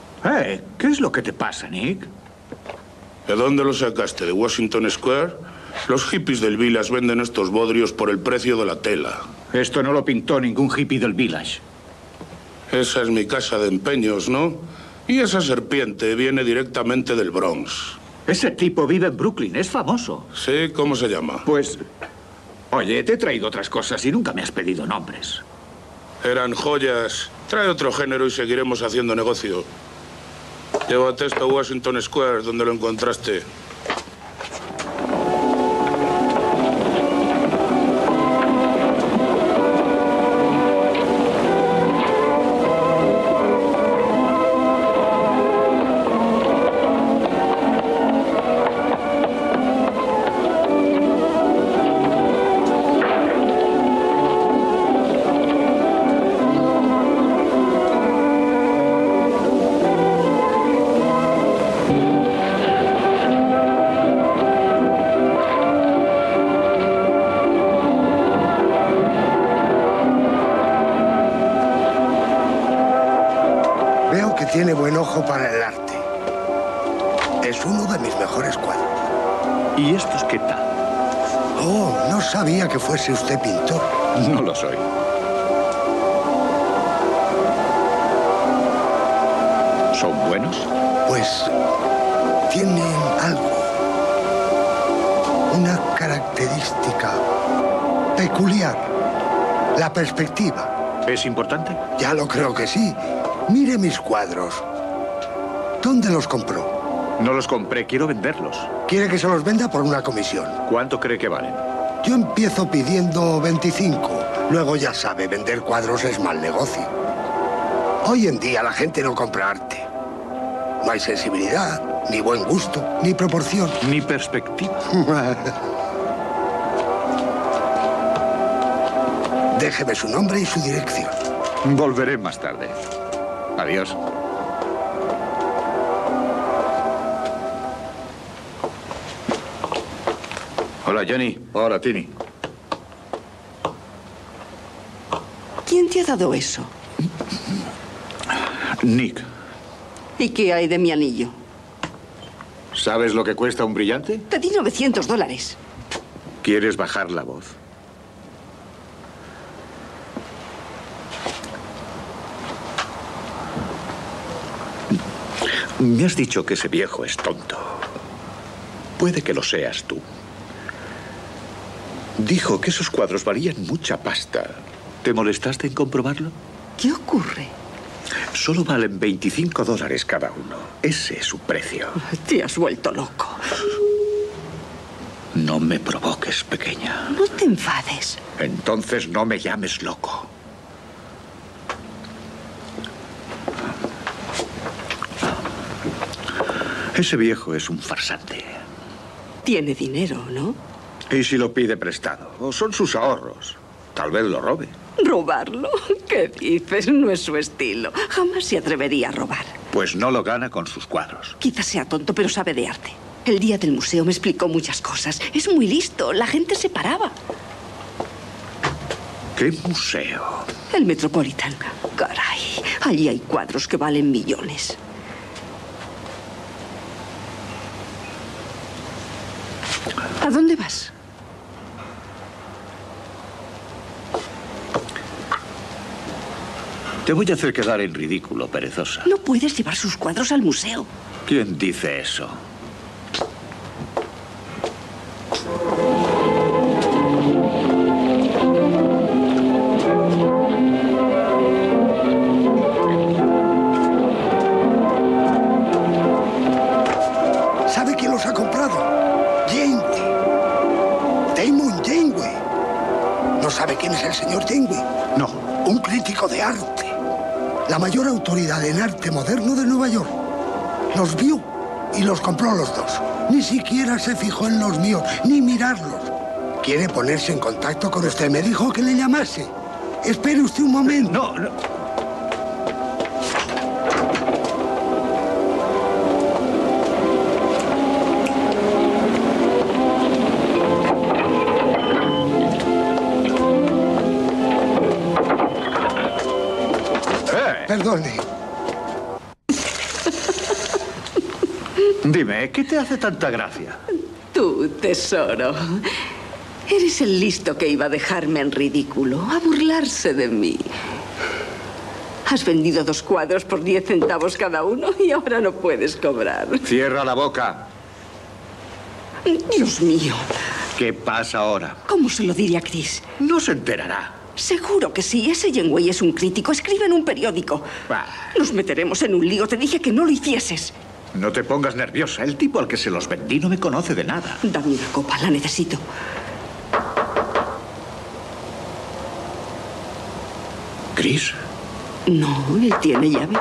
Eh, ¿qué es lo que te pasa, Nick? ¿De dónde lo sacaste? ¿De Washington Square? Los hippies del Village venden estos bodrios por el precio de la tela. Esto no lo pintó ningún hippie del Village. Esa es mi casa de empeños, ¿no? Y esa serpiente viene directamente del Bronx. Ese tipo vive en Brooklyn, es famoso. Sí, ¿cómo se llama? Pues... Oye, te he traído otras cosas y nunca me has pedido nombres. Eran joyas. Trae otro género y seguiremos haciendo negocio. Llévate esto a Washington Square, donde lo encontraste. Tiene buen ojo para el arte. Es uno de mis mejores cuadros. ¿Y estos qué tal? Oh, no sabía que fuese usted pintor. No lo soy. ¿Son buenos? Pues tienen algo. Una característica peculiar. La perspectiva. ¿Es importante? Ya lo creo que sí. Mire mis cuadros. ¿Dónde los compró? No los compré, quiero venderlos. Quiere que se los venda por una comisión. ¿Cuánto cree que valen? Yo empiezo pidiendo veinticinco. Luego ya sabe, vender cuadros es mal negocio. Hoy en día la gente no compra arte. No hay sensibilidad, ni buen gusto, ni proporción. Ni perspectiva. Déjeme su nombre y su dirección. Volveré más tarde. Adiós. Hola, Johnny. Hola, Tini. ¿Quién te ha dado eso? Nick. ¿Y qué hay de mi anillo? ¿Sabes lo que cuesta un brillante? Te di novecientos dólares. ¿Quieres bajar la voz? Me has dicho que ese viejo es tonto. Puede que lo seas tú. Dijo que esos cuadros valían mucha pasta. ¿Te molestaste en comprobarlo? ¿Qué ocurre? Solo valen veinticinco dólares cada uno. Ese es su precio. Te has vuelto loco. No me provoques, pequeña. No te enfades. Entonces no me llames loco. Ese viejo es un farsante. Tiene dinero, ¿no? ¿Y si lo pide prestado? ¿O son sus ahorros? Tal vez lo robe. ¿Robarlo? ¿Qué dices? No es su estilo. Jamás se atrevería a robar. Pues no lo gana con sus cuadros. Quizás sea tonto, pero sabe de arte. El día del museo me explicó muchas cosas. Es muy listo. La gente se paraba. ¿Qué museo? El Metropolitan. Caray, allí hay cuadros que valen millones. ¿A dónde vas? Te voy a hacer quedar en ridículo, perezosa. No puedes llevar sus cuadros al museo. ¿Quién dice eso? ¿Sabe quién los ha comprado? Janeway. Damon Janeway. ¿No sabe quién es el señor Janeway? No. Un crítico de arte. La mayor autoridad en arte moderno de Nueva York. Los vio y los compró los dos. Ni siquiera se fijó en los míos, ni mirarlos. ¿Quiere ponerse en contacto con usted? Me dijo que le llamase. Espere usted un momento. No, no. Perdone. Dime, ¿qué te hace tanta gracia? Tu Tú, tesoro. Eres el listo que iba a dejarme en ridículo, a burlarse de mí. Has vendido dos cuadros por diez centavos cada uno y ahora no puedes cobrar. Cierra la boca. Dios mío. ¿Qué pasa ahora? ¿Cómo se lo diré a Chris? No se enterará. Seguro que sí. Ese Janeway es un crítico. Escribe en un periódico. Bah. Nos meteremos en un lío. Te dije que no lo hicieses. No te pongas nerviosa. El tipo al que se los vendí no me conoce de nada. Dame una copa. La necesito. ¿Chris? No, él tiene llave.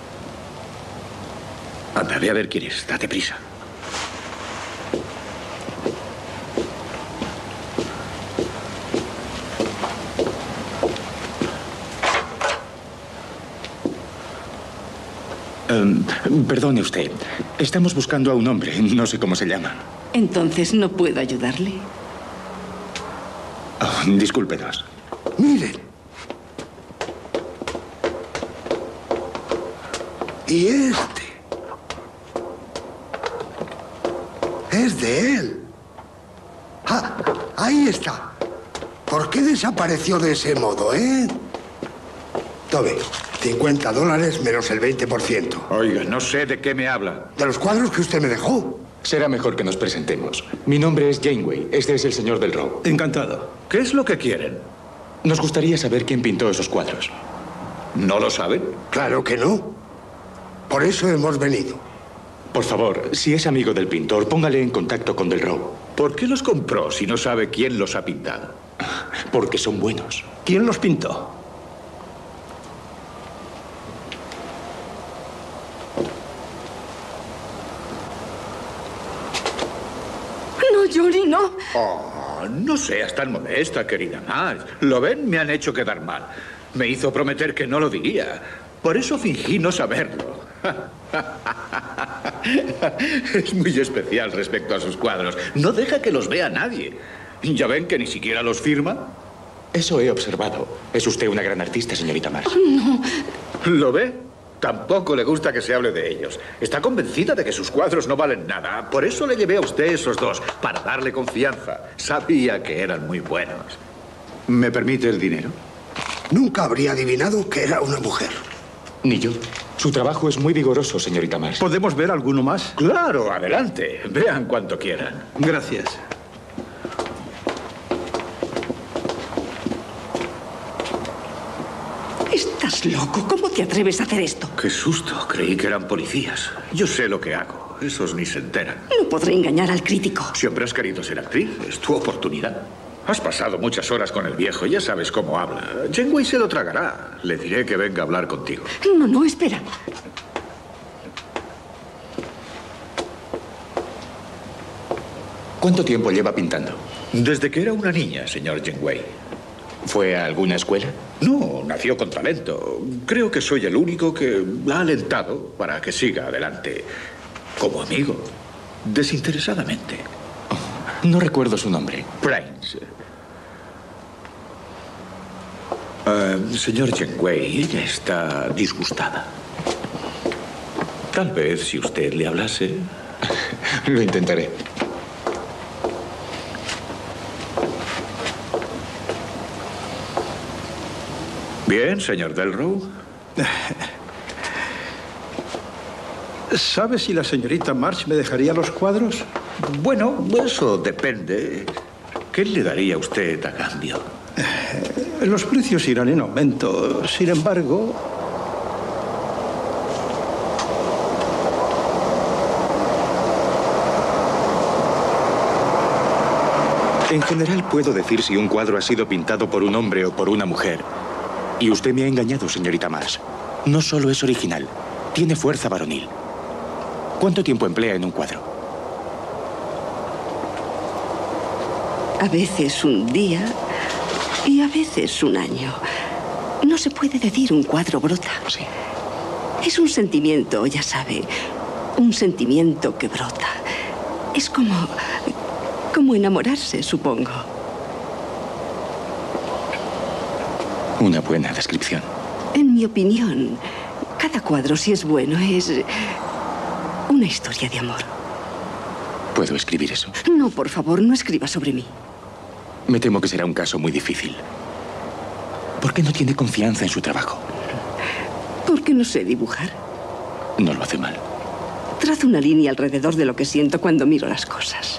Anda, ve a ver quién es. Date prisa. Um, perdone usted. Estamos buscando a un hombre. No sé cómo se llama. Entonces no puedo ayudarle. Oh, discúlpenos. Miren. Y este es de él. Ah, ahí está. ¿Por qué desapareció de ese modo, eh? Tome, cincuenta dólares menos el veinte por ciento. Oiga, no sé de qué me habla. De los cuadros que usted me dejó. Será mejor que nos presentemos. Mi nombre es Janeway. Este es el señor del robo. Encantado. ¿Qué es lo que quieren? Nos gustaría saber quién pintó esos cuadros. ¿No lo saben? Claro que no. Por eso hemos venido. Por favor, si es amigo del pintor, póngale en contacto con Del Robo. ¿Por qué los compró si no sabe quién los ha pintado? Porque son buenos. ¿Quién los pintó? No, Johnny, no. Oh, no seas tan modesta, querida Marge. ¿Lo ven? Me han hecho quedar mal. Me hizo prometer que no lo diría. Por eso fingí no saberlo. Es muy especial respecto a sus cuadros. No deja que los vea nadie. ¿Ya ven que ni siquiera los firma? Eso he observado. Es usted una gran artista, señorita Marge. Oh, no. ¿Lo ve? Tampoco le gusta que se hable de ellos. Está convencida de que sus cuadros no valen nada. Por eso le llevé a usted esos dos, para darle confianza. Sabía que eran muy buenos. ¿Me permite el dinero? Nunca habría adivinado que era una mujer. Ni yo. Su trabajo es muy vigoroso, señorita Marge. ¿Podemos ver alguno más? Claro, adelante. Vean cuanto quieran. Gracias. Estás loco. ¿Cómo te atreves a hacer esto? Qué susto. Creí que eran policías. Yo sé lo que hago. Esos ni se enteran. No podré engañar al crítico. Siempre has querido ser actriz. Es tu oportunidad. Has pasado muchas horas con el viejo. Ya sabes cómo habla. Janeway se lo tragará. Le diré que venga a hablar contigo. No, no, espera. ¿Cuánto tiempo lleva pintando? Desde que era una niña, señor Janeway. ¿Fue a alguna escuela? No, nació con talento. Creo que soy el único que la ha alentado para que siga adelante. Como amigo. Desinteresadamente. Oh, no recuerdo su nombre. Prince. Uh, señor Janeway, ella está disgustada. Tal vez si usted le hablase... Lo intentaré. Bien, señor Delrow. ¿Sabe si la señorita Marge me dejaría los cuadros? Bueno, eso depende. ¿Qué le daría usted a cambio? Eh, los precios irán en aumento. Sin embargo... En general puedo decir si un cuadro ha sido pintado por un hombre o por una mujer. Y usted me ha engañado, señorita Marge. No solo es original, tiene fuerza varonil. ¿Cuánto tiempo emplea en un cuadro? A veces un día y a veces un año. No se puede decir un cuadro brota. Sí. Es un sentimiento, ya sabe. Un sentimiento que brota. Es como... como enamorarse, supongo. Una buena descripción. En mi opinión, cada cuadro, si es bueno, es una historia de amor. ¿Puedo escribir eso? No, por favor, no escriba sobre mí. Me temo que será un caso muy difícil. ¿Por qué no tiene confianza en su trabajo? Porque no sé dibujar. No lo hace mal. Trazo una línea alrededor de lo que siento cuando miro las cosas.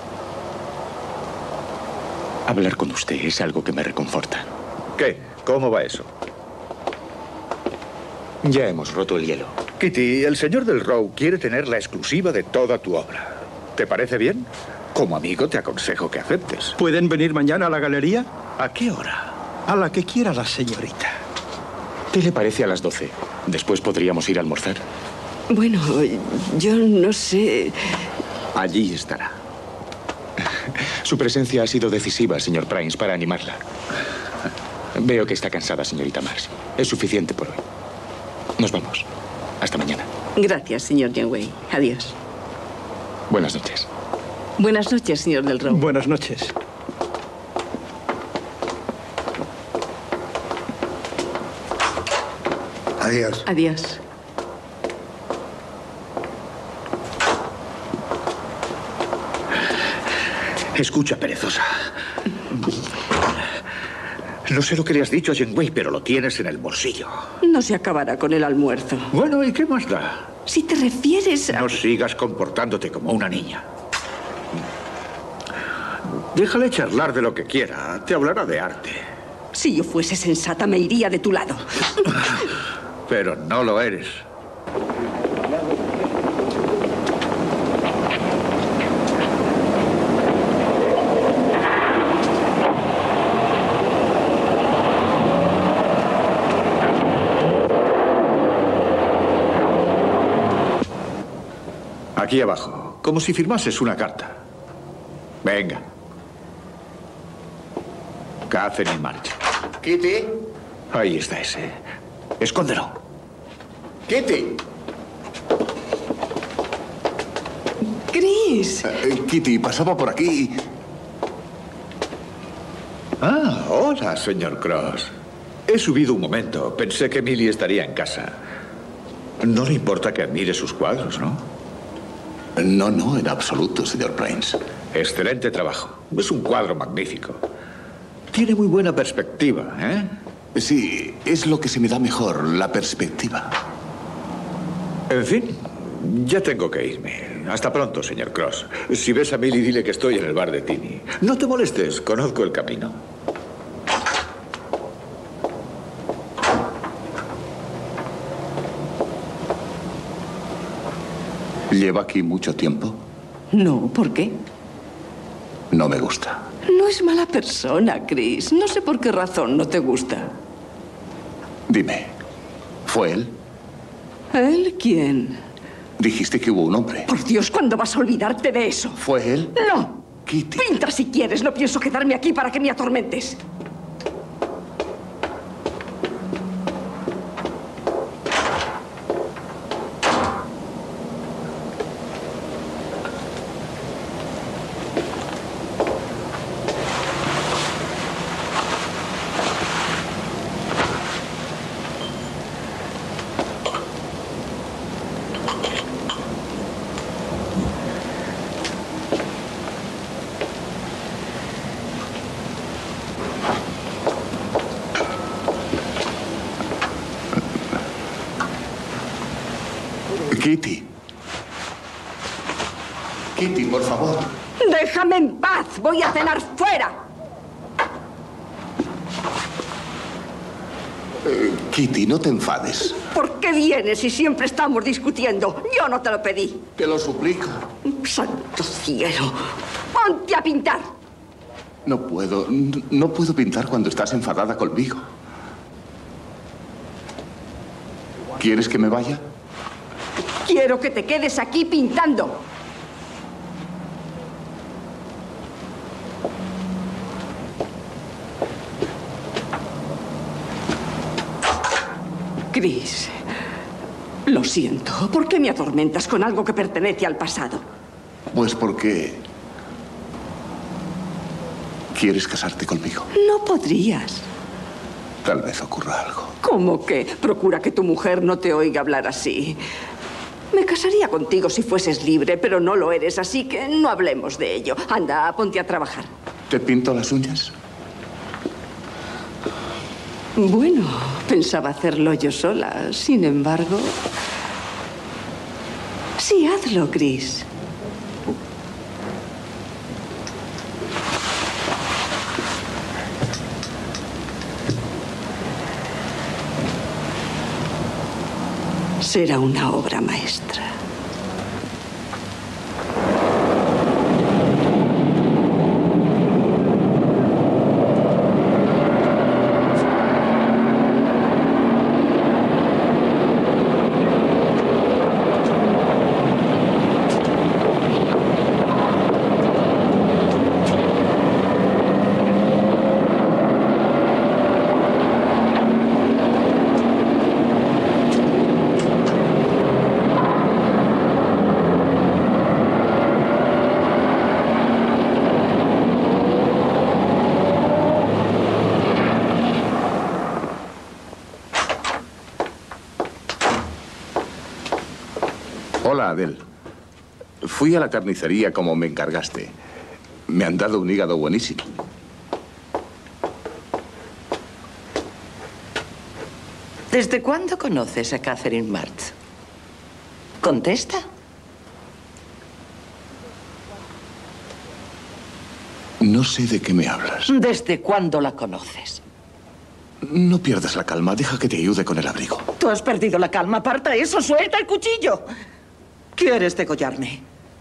Hablar con usted es algo que me reconforta. ¿Qué? ¿Cómo va eso? Ya hemos roto el hielo. Kitty, el señor del Row quiere tener la exclusiva de toda tu obra. ¿Te parece bien? Como amigo te aconsejo que aceptes. ¿Pueden venir mañana a la galería? ¿A qué hora? A la que quiera la señorita. ¿Qué le parece a las doce? Después podríamos ir a almorzar. Bueno, yo no sé... Allí estará. Su presencia ha sido decisiva, señor Pryce, para animarla. Veo que está cansada, señorita Mars. Es suficiente por hoy. Nos vamos. Hasta mañana. Gracias, señor Janeway. Adiós. Buenas noches. Buenas noches, señor del Row. Buenas noches. Adiós. Adiós. Escucha, perezosa. No sé lo que le has dicho a Janeway, pero lo tienes en el bolsillo. No se acabará con el almuerzo. Bueno, ¿y qué más da? Si te refieres a... No sigas comportándote como una niña. Déjale charlar de lo que quiera. Te hablará de arte. Si yo fuese sensata, me iría de tu lado. Pero no lo eres. Aquí abajo, como si firmases una carta. Venga. Catherine March. Kitty. Ahí está ese. Escóndelo. Kitty. Chris. Eh, Kitty, pasaba por aquí. Ah, hola, señor Cross. He subido un momento. Pensé que Millie estaría en casa. No le importa que admire sus cuadros, ¿no? No, no, en absoluto, señor Pryce. Excelente trabajo. Es un cuadro magnífico. Tiene muy buena perspectiva, ¿eh? Sí, es lo que se me da mejor, la perspectiva. En fin, ya tengo que irme. Hasta pronto, señor Cross. Si ves a Millie, dile que estoy en el bar de Tini. No te molestes, conozco el camino. ¿Lleva aquí mucho tiempo? No, ¿por qué? No me gusta. No es mala persona, Chris. No sé por qué razón no te gusta. Dime, ¿fue él? ¿Él quién? Dijiste que hubo un hombre. Por Dios, ¿cuándo vas a olvidarte de eso? ¿Fue él? ¡No! Kitty. Pinta si quieres. No pienso quedarme aquí para que me atormentes. Kitty. Kitty, por favor. Déjame en paz. Voy a cenar fuera. Eh, Kitty, no te enfades. ¿Por qué vienes si siempre estamos discutiendo? Yo no te lo pedí. Te lo suplico. Santo cielo. Ponte a pintar. No puedo. No puedo pintar cuando estás enfadada conmigo. ¿Quieres que me vaya? Quiero que te quedes aquí pintando. Chris, lo siento. ¿Por qué me atormentas con algo que pertenece al pasado? Pues porque... ¿Quieres casarte conmigo? No podrías. Tal vez ocurra algo. ¿Cómo que? Procura que tu mujer no te oiga hablar así. Me casaría contigo si fueses libre, pero no lo eres, así que no hablemos de ello. Anda, ponte a trabajar. ¿Te pinto las uñas? Bueno, pensaba hacerlo yo sola. Sin embargo... Sí, hazlo, Chris. Será una obra maestra. Hola, Adele. Fui a la carnicería como me encargaste. Me han dado un hígado buenísimo. ¿Desde cuándo conoces a Catherine Martz? ¿Contesta? No sé de qué me hablas. ¿Desde cuándo la conoces? No pierdas la calma. Deja que te ayude con el abrigo. Tú has perdido la calma. Aparta eso. Suelta el cuchillo. ¿Quieres degollarme?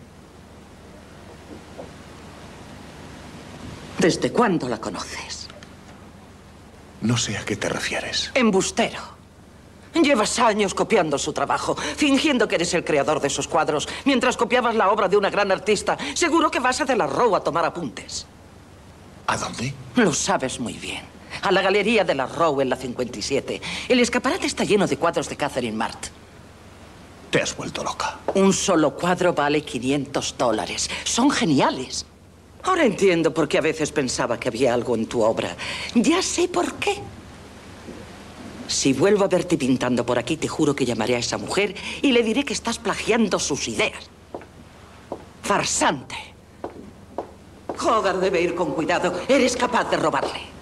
¿Desde cuándo la conoces? No sé a qué te refieres. Embustero. Llevas años copiando su trabajo, fingiendo que eres el creador de esos cuadros, mientras copiabas la obra de una gran artista. Seguro que vas a De la Row a tomar apuntes. ¿A dónde? Lo sabes muy bien. A la Galería De la Row en la cincuenta y siete. El escaparate está lleno de cuadros de Catherine Martz. Te has vuelto loca. Un solo cuadro vale quinientos dólares. Son geniales. Ahora entiendo por qué a veces pensaba que había algo en tu obra. Ya sé por qué. Si vuelvo a verte pintando por aquí, te juro que llamaré a esa mujer y le diré que estás plagiando sus ideas. Farsante. Hogarth debe ir con cuidado. Eres capaz de robarle.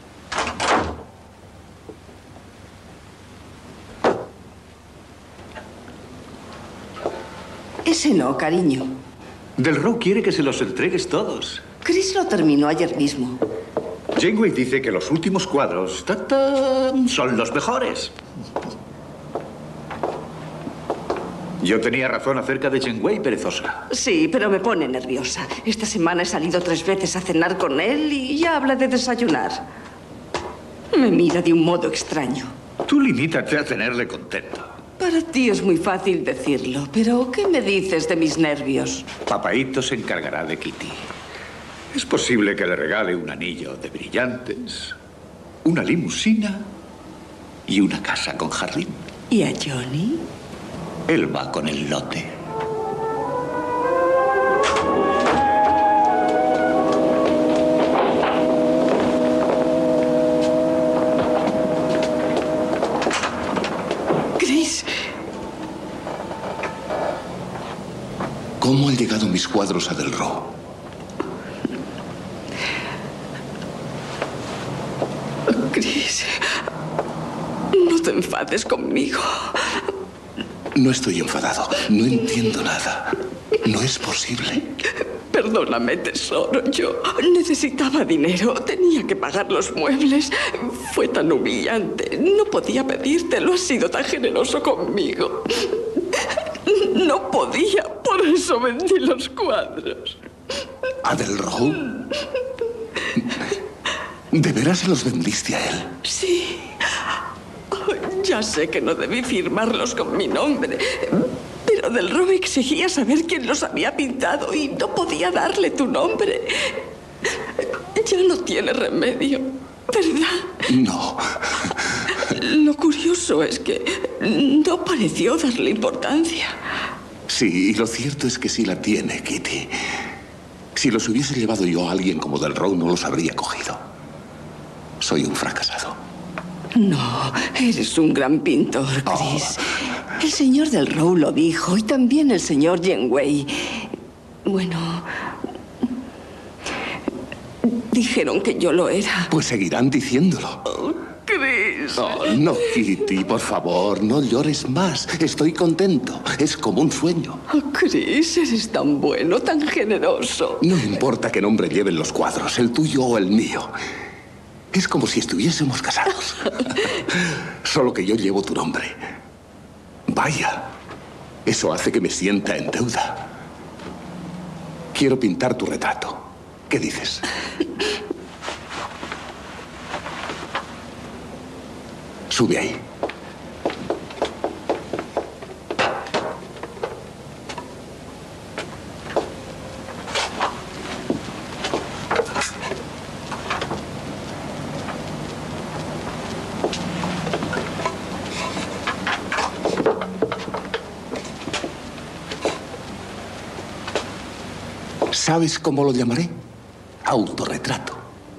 Ese no, cariño. Del Row quiere que se los entregues todos. Chris lo terminó ayer mismo. Janeway dice que los últimos cuadros ta, ta, son los mejores. Yo tenía razón acerca de Janeway, perezosa. Sí, pero me pone nerviosa. Esta semana he salido tres veces a cenar con él y ya habla de desayunar. Me mira de un modo extraño. Tú limítate a tenerle contento. Para ti es muy fácil decirlo, pero ¿qué me dices de mis nervios? Papaíto se encargará de Kitty. Es posible que le regale un anillo de brillantes, una limusina y una casa con jardín. ¿Y a Johnny? Él va con el lote. Chris. ¿Cómo han llegado mis cuadros a Del Row? Chris, no te enfades conmigo. No estoy enfadado. No entiendo nada. No es posible. Perdóname, tesoro. Yo necesitaba dinero. Tenía que pagar los muebles. Fue tan humillante. No podía pedírtelo. Has sido tan generoso conmigo. No podía. Por eso vendí los cuadros. ¿A Del Row? ¿De veras se los vendiste a él? Sí. Ya sé que no debí firmarlos con mi nombre, pero Del Row exigía saber quién los había pintado y no podía darle tu nombre. Ya no tiene remedio, ¿verdad? No. Lo curioso es que no pareció darle importancia. Sí, y lo cierto es que sí la tiene, Kitty. Si los hubiese llevado yo a alguien como Del Row, no los habría cogido. Soy un fracasado. No, eres un gran pintor, Chris. Oh, El señor del Row lo dijo, y también el señor Janeway. Bueno, dijeron que yo lo era. Pues seguirán diciéndolo. Oh, Chris. Oh, no, Kitty, por favor, no llores más. Estoy contento. Es como un sueño. Oh, Chris, eres tan bueno, tan generoso. No importa qué nombre lleven los cuadros, el tuyo o el mío. Es como si estuviésemos casados. Solo que yo llevo tu nombre. Vaya, eso hace que me sienta en deuda. Quiero pintar tu retrato. ¿Qué dices? Sube ahí. ¿Sabes cómo lo llamaré? Autorretrato.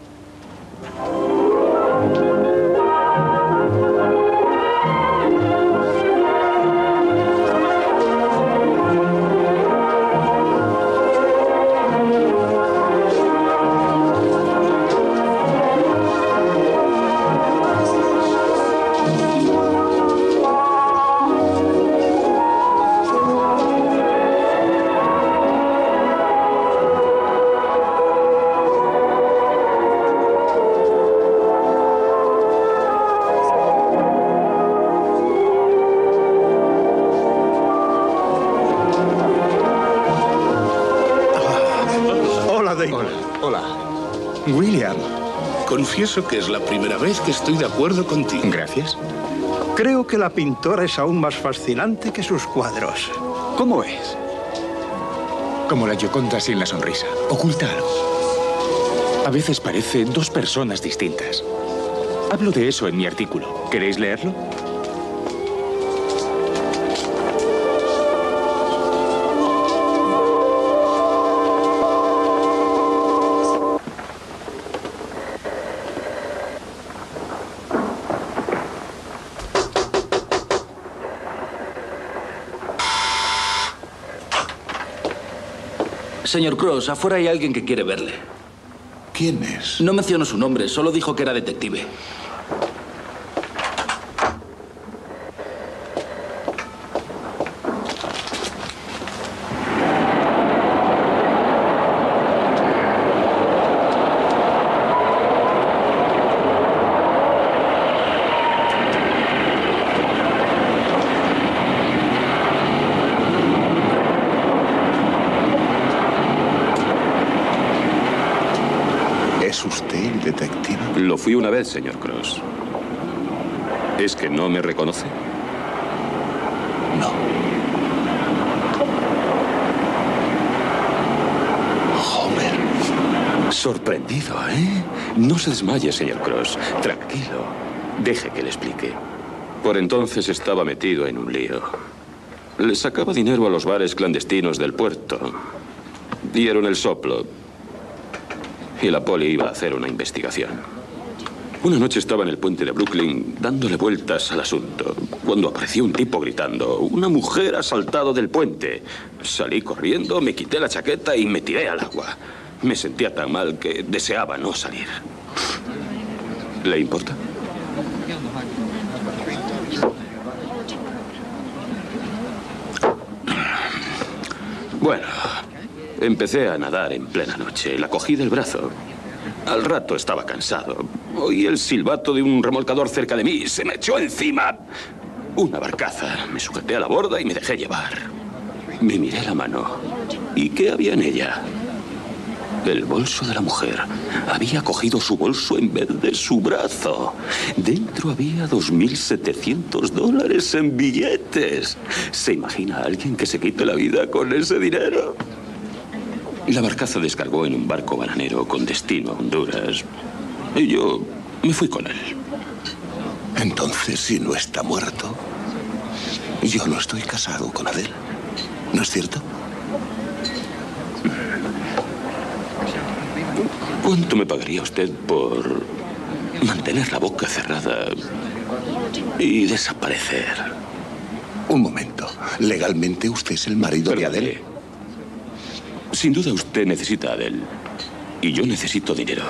Confieso que es la primera vez que estoy de acuerdo contigo. Gracias. Creo que la pintora es aún más fascinante que sus cuadros. ¿Cómo es? Como la Gioconda sin la sonrisa. Oculta algo. A veces parecen dos personas distintas. Hablo de eso en mi artículo. ¿Queréis leerlo? Señor Cross, afuera hay alguien que quiere verle. ¿Quién es? No menciono su nombre, solo dijo que era detective. ¿Es usted el detective? Lo fui una vez, señor Cross. ¿Es que no me reconoce? No. Homer. Sorprendido, ¿eh? No se desmaye, señor Cross. Tranquilo. Deje que le explique. Por entonces estaba metido en un lío. Le sacaba dinero a los bares clandestinos del puerto. Dieron el soplo. Y la poli iba a hacer una investigación. Una noche estaba en el puente de Brooklyn dándole vueltas al asunto, cuando apareció un tipo gritando: «Una mujer ha saltado del puente». Salí corriendo, me quité la chaqueta y me tiré al agua. Me sentía tan mal que deseaba no salir. ¿Le importa? Bueno, empecé a nadar en plena noche. La cogí del brazo. Al rato estaba cansado. Oí el silbato de un remolcador cerca de mí. Se me echó encima una barcaza. Me sujeté a la borda y me dejé llevar. Me miré la mano. ¿Y qué había en ella? El bolso de la mujer. Había cogido su bolso en vez de su brazo. Dentro había dos mil setecientos dólares en billetes. ¿Se imagina a alguien que se quite la vida con ese dinero? La barcaza descargó en un barco bananero con destino a Honduras. Y yo me fui con él. Entonces, si no está muerto, yo no estoy casado con Adele. ¿No es cierto? ¿Cuánto me pagaría usted por mantener la boca cerrada y desaparecer? Un momento. ¿Legalmente usted es el marido Perdone. de Adele? Sin duda usted necesita a Adele. Y yo necesito dinero.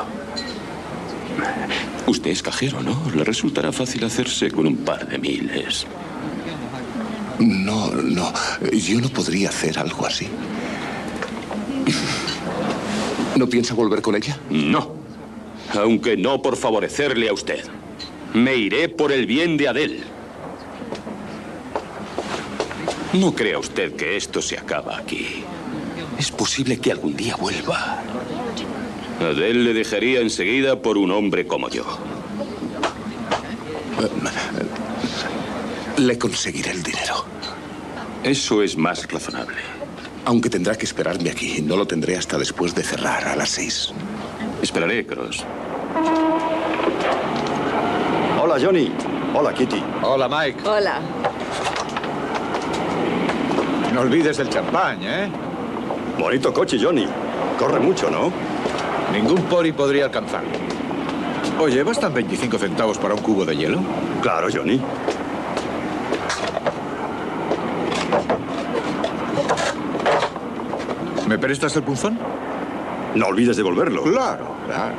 Usted es cajero, ¿no? Le resultará fácil hacerse con un par de miles. No, no. Yo no podría hacer algo así. ¿No piensa volver con ella? No. Aunque no por favorecerle a usted. Me iré por el bien de Adele. No crea usted que esto se acaba aquí. Es posible que algún día vuelva. Adele le dejaría enseguida por un hombre como yo. Le conseguiré el dinero. Eso es más razonable. Aunque tendrá que esperarme aquí. No lo tendré hasta después de cerrar, a las seis. Esperaré, Cross. Hola, Johnny. Hola, Kitty. Hola, Mike. Hola. No olvides el champán, ¿eh? Bonito coche, Johnny. Corre mucho, ¿no? Ningún poli podría alcanzarlo. Oye, ¿bastan veinticinco centavos para un cubo de hielo? Claro, Johnny. ¿Me prestas el punzón? No olvides devolverlo. Claro, claro.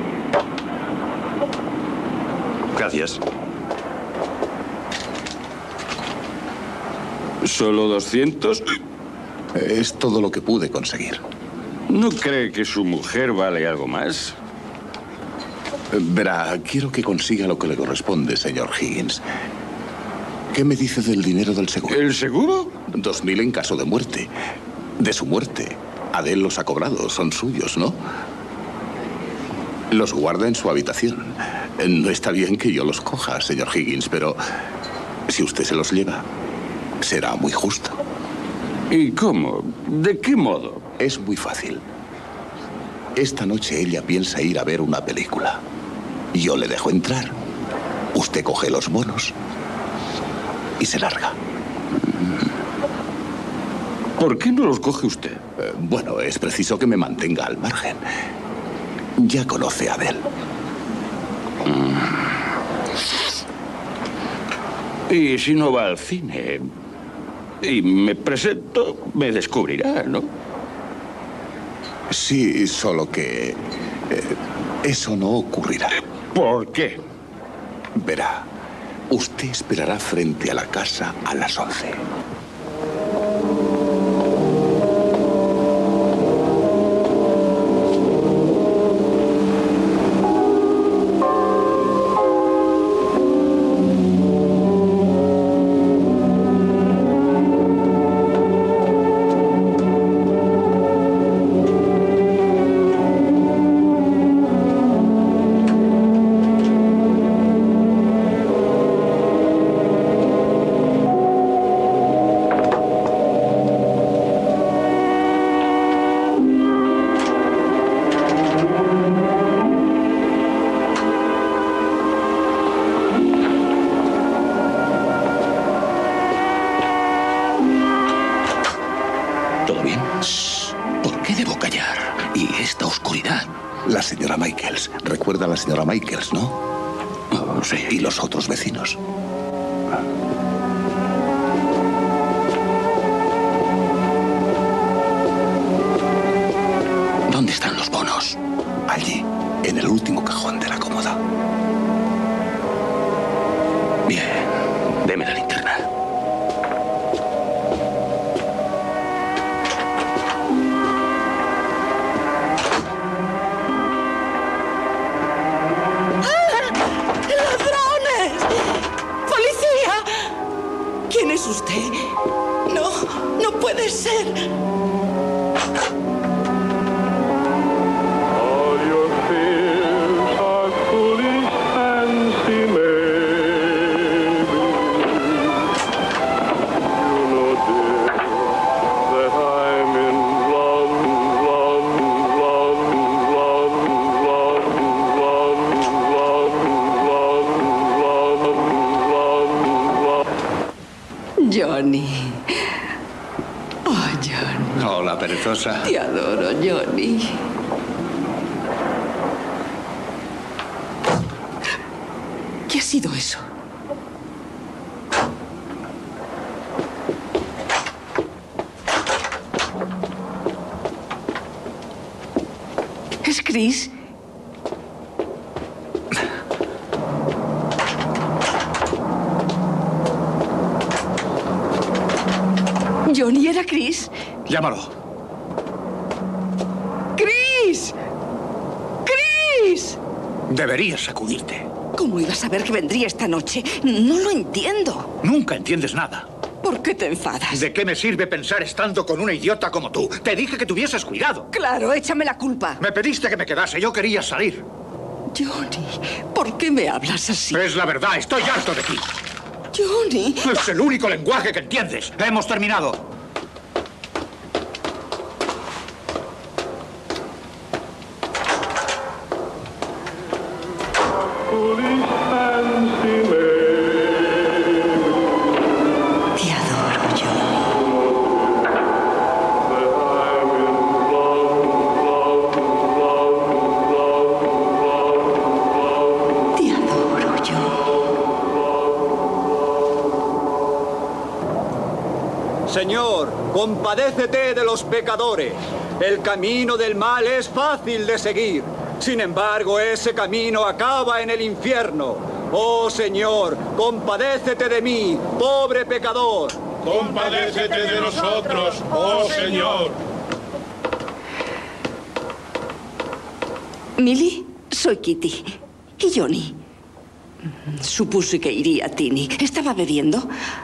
Gracias. ¿Solo doscientos? Es todo lo que pude conseguir. ¿No cree que su mujer vale algo más? Verá, quiero que consiga lo que le corresponde, señor Higgins. ¿Qué me dice del dinero del seguro? ¿El seguro? Dos mil en caso de muerte. De su muerte. Adele los ha cobrado, son suyos, ¿no? Los guarda en su habitación. No está bien que yo los coja, señor Higgins, pero si usted se los lleva, será muy justo. ¿Y cómo? ¿De qué modo? Es muy fácil. Esta noche ella piensa ir a ver una película. Yo le dejo entrar. Usted coge los bonos y se larga. ¿Por qué no los coge usted? Eh, bueno, es preciso que me mantenga al margen. Ya conoce a Adele. Y si no va al cine y me presento, me descubrirá, ¿no? Sí, solo que eh, eso no ocurrirá. ¿Por qué? Verá, usted esperará frente a la casa a las once. ¿Todo bien? Shh. ¿Por qué debo callar? ¿Y esta oscuridad? La señora Michaels. Recuerda a la señora Michaels, ¿no? Oh, sí. Y los otros vecinos. ¿Dónde están los bonos? Allí, en el último cajón de la cómoda. Bien. Deme la linterna. ¿Quién es usted? No, no puede ser. Johnny. Oh, Johnny. Hola, perezosa. Te adoro, Johnny. ¿Qué ha sido eso? Chris. Johnny, ¿era Chris? Llámalo. ¡Chris! ¡Chris! Deberías sacudirte. ¿Cómo ibas a saber que vendría esta noche? No lo entiendo. Nunca entiendes nada. ¿Por qué te enfadas? ¿De qué me sirve pensar estando con una idiota como tú? Te dije que tuvieses cuidado. Claro, échame la culpa. Me pediste que me quedase. Yo quería salir. Johnny, ¿por qué me hablas así? Es la verdad. Estoy harto de ti. Johnny. Es el único lenguaje que entiendes. Hemos terminado. Señor, compadécete de los pecadores. El camino del mal es fácil de seguir. Sin embargo, ese camino acaba en el infierno. Oh, Señor, compadécete de mí, pobre pecador. Compadécete de nosotros, oh Señor. Millie, soy Kitty. ¿Y Johnny? Supuse que iría a Tini. ¿Estaba bebiendo?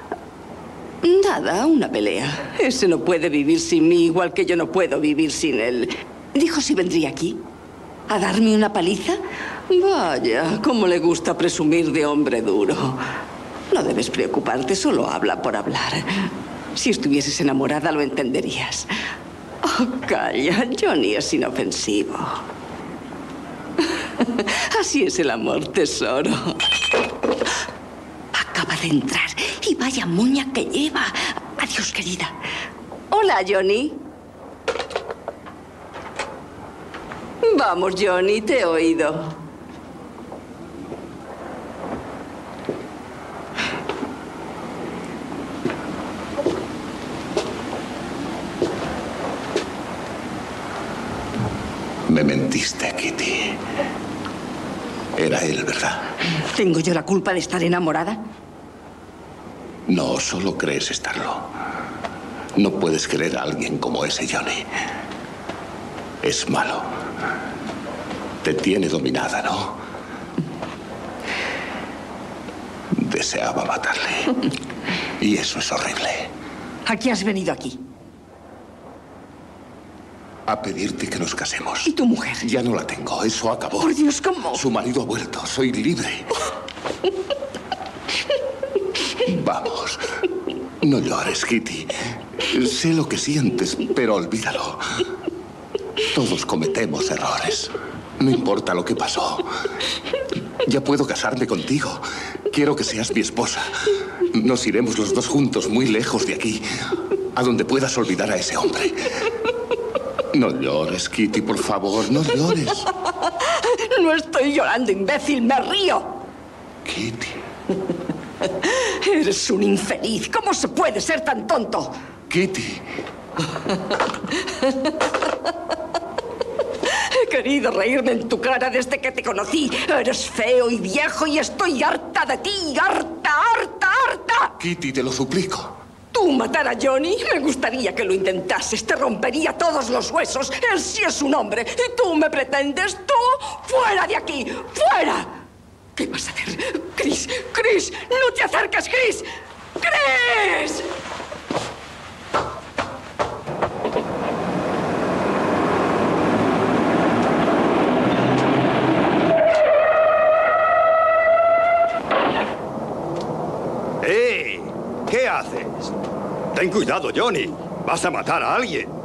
Nada, una pelea. Ese no puede vivir sin mí, igual que yo no puedo vivir sin él. Dijo si vendría aquí. ¿A darme una paliza? Vaya, cómo le gusta presumir de hombre duro. No debes preocuparte, solo habla por hablar. Si estuvieses enamorada lo entenderías. Oh, calla, Johnny es inofensivo. Así es el amor, tesoro. Acaba de entrar y vaya moña que lleva. Adiós, querida. Hola, Johnny. Vamos, Johnny, te he oído. Me mentiste, Kitty. Era él, ¿verdad? ¿Tengo yo la culpa de estar enamorada? No, solo crees estarlo. No puedes querer a alguien como ese Johnny. Es malo. Te tiene dominada, ¿no? Deseaba matarle. Y eso es horrible. ¿A qué has venido aquí? A pedirte que nos casemos. ¿Y tu mujer? Ya no la tengo. Eso acabó. Por Dios, ¿cómo? Su marido ha vuelto. Soy libre. Vamos. No llores, Kitty. Sé lo que sientes, pero olvídalo. Todos cometemos errores. No importa lo que pasó. Ya puedo casarme contigo. Quiero que seas mi esposa. Nos iremos los dos juntos muy lejos de aquí, a donde puedas olvidar a ese hombre. No llores, Kitty, por favor, no llores. No estoy llorando, imbécil, me río. Kitty. Eres un infeliz. ¿Cómo se puede ser tan tonto? Kitty. He querido reírme en tu cara desde que te conocí. Eres feo y viejo y estoy harta de ti. Harta, harta, harta. Kitty, te lo suplico. Tú matar a Johnny, me gustaría que lo intentases. Te rompería todos los huesos. Él sí es un hombre. Y tú me pretendes. Tú, fuera de aquí. ¡Fuera! ¿Qué vas a hacer? Chris, Chris, no te acerques, Chris. ¡Chris! ¡Eh! ¿Qué haces? Ten cuidado, Johnny. Vas a matar a alguien.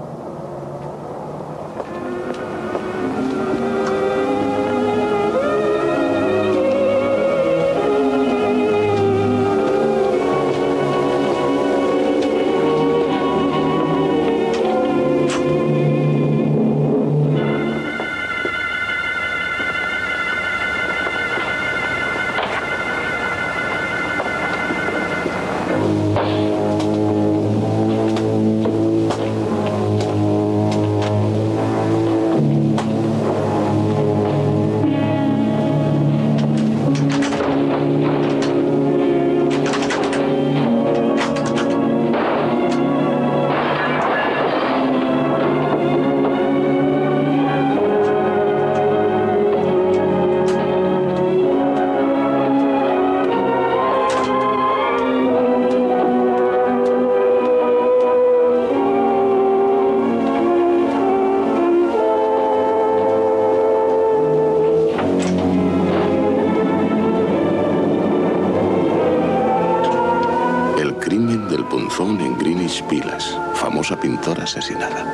punzón en Greenwich Villas, famosa pintora asesinada.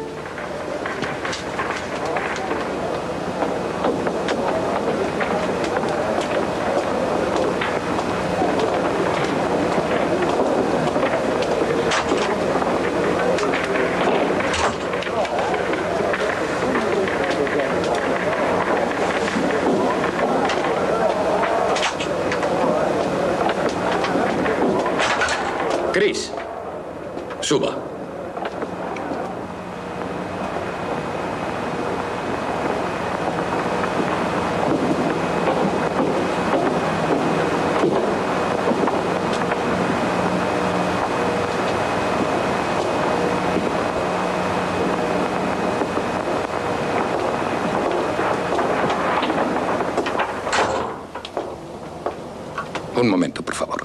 Chris, suba. Un momento, por favor.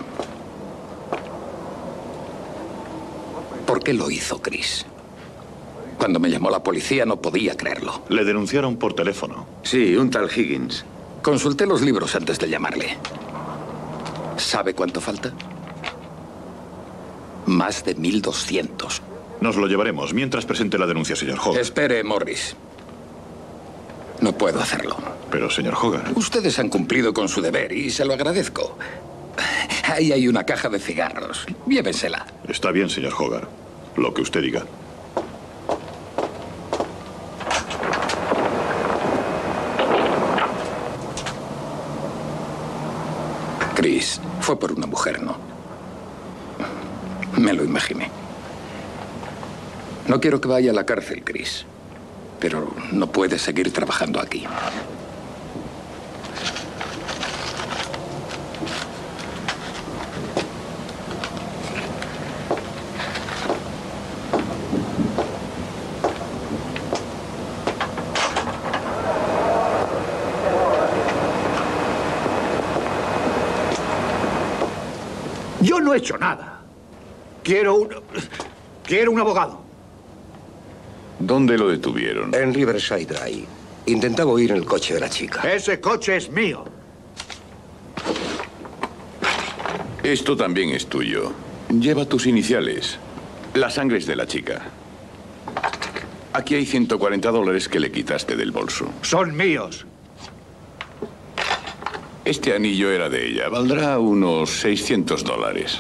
¿Por qué lo hizo Chris? Cuando me llamó la policía no podía creerlo. Le denunciaron por teléfono. Sí, un tal Higgins. Consulté los libros antes de llamarle. ¿Sabe cuánto falta? Más de mil doscientos. Nos lo llevaremos mientras presente la denuncia, señor Hogan. Espere, Morris. No puedo hacerlo. Pero, señor Hogan... Ustedes han cumplido con su deber y se lo agradezco. Ahí hay una caja de cigarros. Llévensela. Está bien, señor Hogan. Lo que usted diga. Chris, fue por una mujer, ¿no? Me lo imaginé. No quiero que vaya a la cárcel, Chris. Pero no puede seguir trabajando aquí. Yo no he hecho nada. Quiero un... Quiero un abogado. ¿Dónde lo detuvieron? En Riverside Drive. Intentaba huir en el coche de la chica. Ese coche es mío. Esto también es tuyo. Lleva tus iniciales. La sangre es de la chica. Aquí hay ciento cuarenta dólares que le quitaste del bolso. Son míos. Este anillo era de ella. Valdrá unos seiscientos dólares.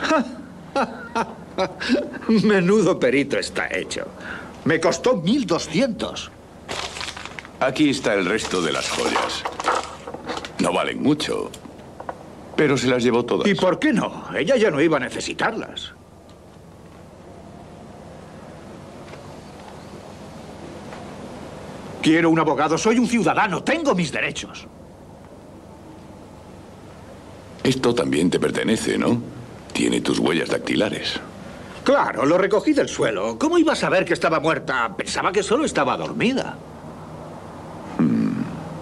Menudo perito está hecho. Me costó mil doscientos. Aquí está el resto de las joyas. No valen mucho, pero se las llevó todas. ¿Y por qué no? Ella ya no iba a necesitarlas. Quiero un abogado. Soy un ciudadano. Tengo mis derechos. Esto también te pertenece, ¿no? Tiene tus huellas dactilares. Claro, lo recogí del suelo. ¿Cómo iba a saber que estaba muerta? Pensaba que solo estaba dormida. Hmm.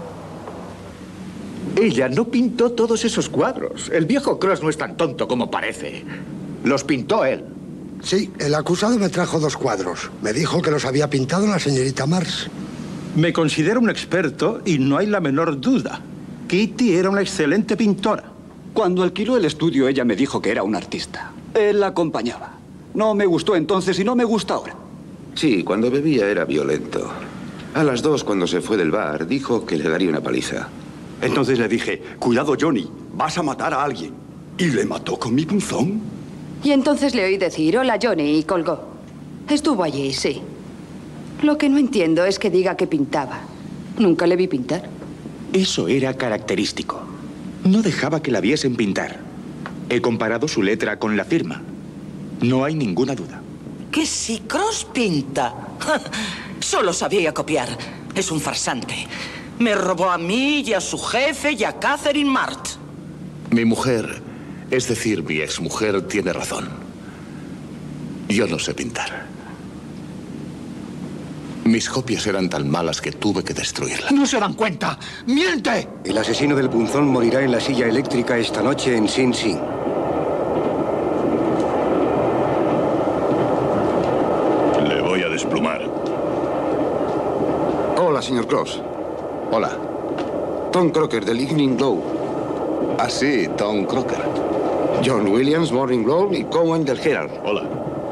Ella no pintó todos esos cuadros. El viejo Cross no es tan tonto como parece. Los pintó él. Sí, el acusado me trajo dos cuadros. Me dijo que los había pintado la señorita Mars. Me considero un experto y no hay la menor duda. Kitty era una excelente pintora. Cuando alquiló el estudio, ella me dijo que era un artista. Él la acompañaba. No me gustó entonces y no me gusta ahora. Sí, cuando bebía era violento. A las dos, cuando se fue del bar, dijo que le daría una paliza. Entonces le dije, cuidado, Johnny, vas a matar a alguien. Y le mató con mi punzón. Y entonces le oí decir, hola, Johnny, y colgó. Estuvo allí, sí. Lo que no entiendo es que diga que pintaba. Nunca le vi pintar. Eso era característico. No dejaba que la viesen pintar. He comparado su letra con la firma. No hay ninguna duda. ¿Que si Cross pinta? Solo sabía copiar. Es un farsante. Me robó a mí y a su jefe y a Catherine Mart. Mi mujer, es decir, mi exmujer, tiene razón. Yo no sé pintar. Mis copias eran tan malas que tuve que destruirlas. ¡No se dan cuenta! ¡Miente! El asesino del punzón morirá en la silla eléctrica esta noche en Sing Sing. Le voy a desplumar. Hola, señor Cross. Hola. Tom Crocker, del Evening Globe. Ah, sí, Tom Crocker. John Williams, Morning Globe y Cowan del Herald. Hola.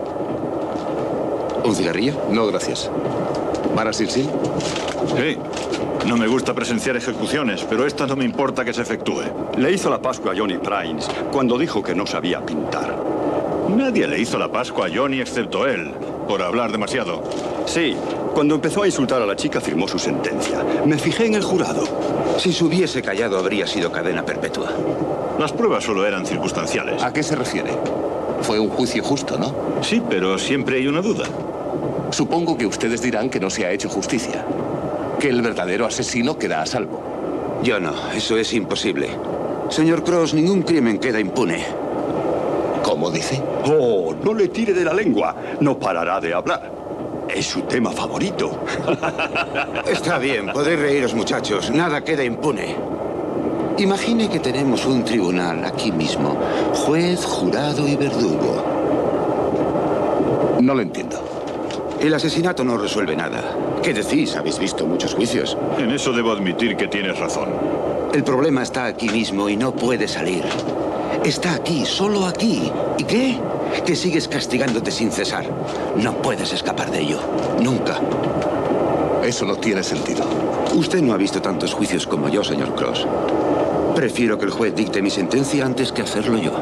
¿Un cigarrillo? No, gracias. ¿Para Silsil? Sí. No me gusta presenciar ejecuciones, pero esta no me importa que se efectúe. Le hizo la Pascua a Johnny Pryce cuando dijo que no sabía pintar. Nadie le hizo la Pascua a Johnny excepto él, por hablar demasiado. Sí, cuando empezó a insultar a la chica firmó su sentencia. Me fijé en el jurado. Si se hubiese callado habría sido cadena perpetua. Las pruebas solo eran circunstanciales. ¿A qué se refiere? Fue un juicio justo, ¿no? Sí, pero siempre hay una duda. Supongo que ustedes dirán que no se ha hecho justicia. Que el verdadero asesino queda a salvo. Yo no, eso es imposible. Señor Cross, ningún crimen queda impune. ¿Cómo dice? Oh, no le tire de la lengua. No parará de hablar. Es su tema favorito. Está bien, podréis reíros, muchachos. Nada queda impune. Imagine que tenemos un tribunal aquí mismo. Juez, jurado y verdugo. No lo entiendo. El asesinato no resuelve nada. ¿Qué decís? Habéis visto muchos juicios. En eso debo admitir que tienes razón. El problema está aquí mismo y no puede salir. Está aquí, solo aquí. ¿Y qué? Que sigues castigándote sin cesar. No puedes escapar de ello. Nunca. Eso no tiene sentido. Usted no ha visto tantos juicios como yo, señor Cross. Prefiero que el juez dicte mi sentencia antes que hacerlo yo.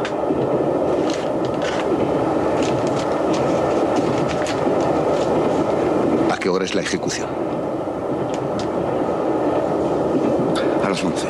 ¿A qué hora es la ejecución? A las once.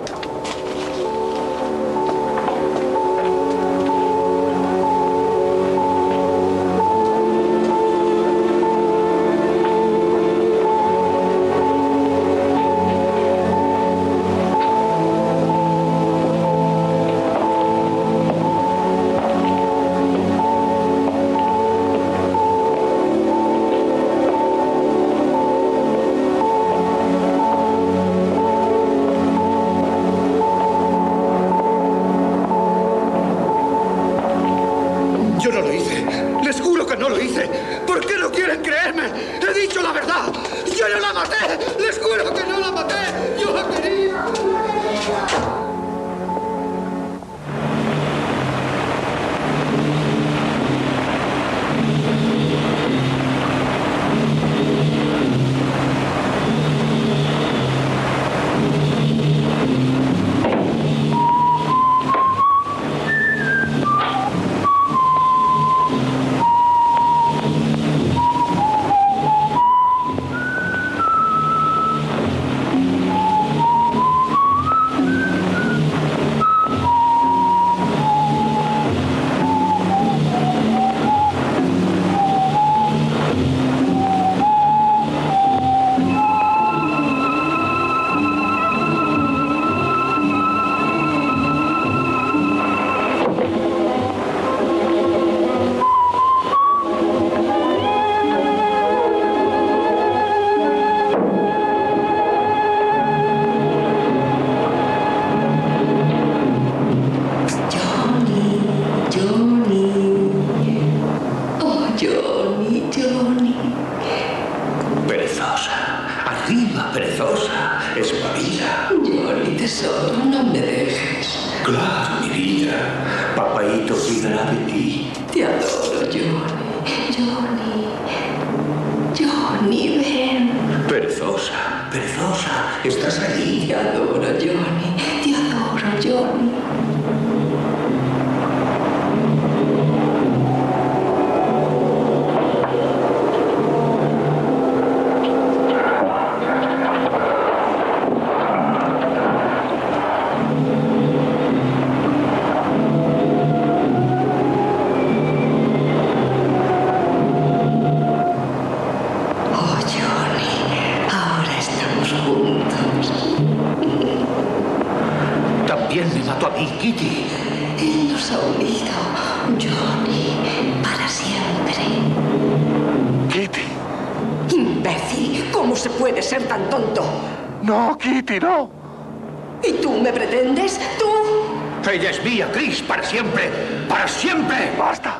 Ella es mía, Chris, para siempre. ¡Para siempre! ¡Basta!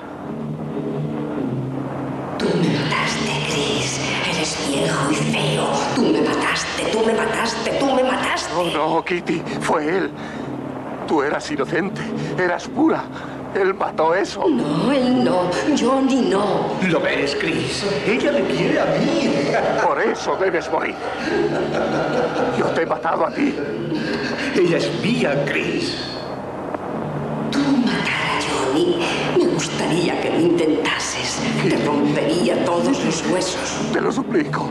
Tú me mataste, Chris. Eres viejo y feo. Tú me mataste, tú me mataste, tú me mataste. Oh, no, Kitty. Fue él. Tú eras inocente, eras pura. Él mató eso. No, él no. Johnny no. ¿Lo ves, Chris? Ella me quiere a mí. Por eso debes morir. Yo te he matado a ti. Ella es mía, Chris. Tú matar a Johnny. Me gustaría que lo intentases. Te rompería todos los huesos. Te lo suplico.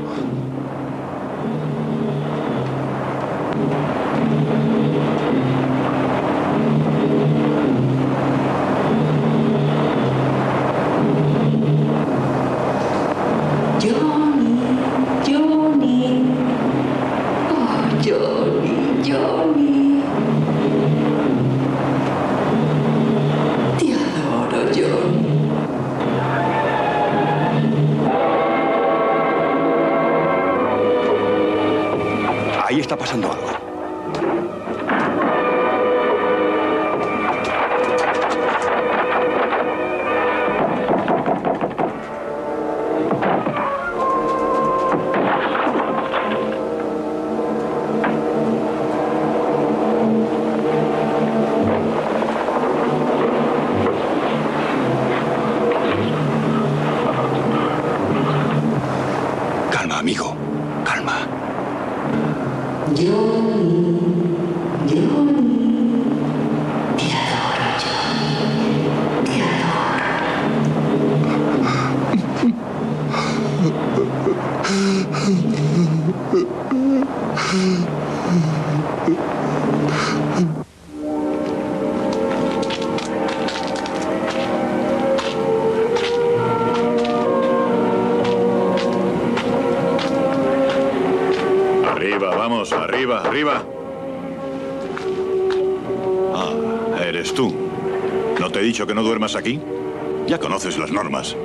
Ahí está pasando algo. Calma, amigo. Calma. Johnny, Johnny, te adoro, Johnny, te adoro. Arriba, vamos, arriba, arriba. Ah, eres tú. ¿No te he dicho que no duermas aquí? Ya conoces las normas.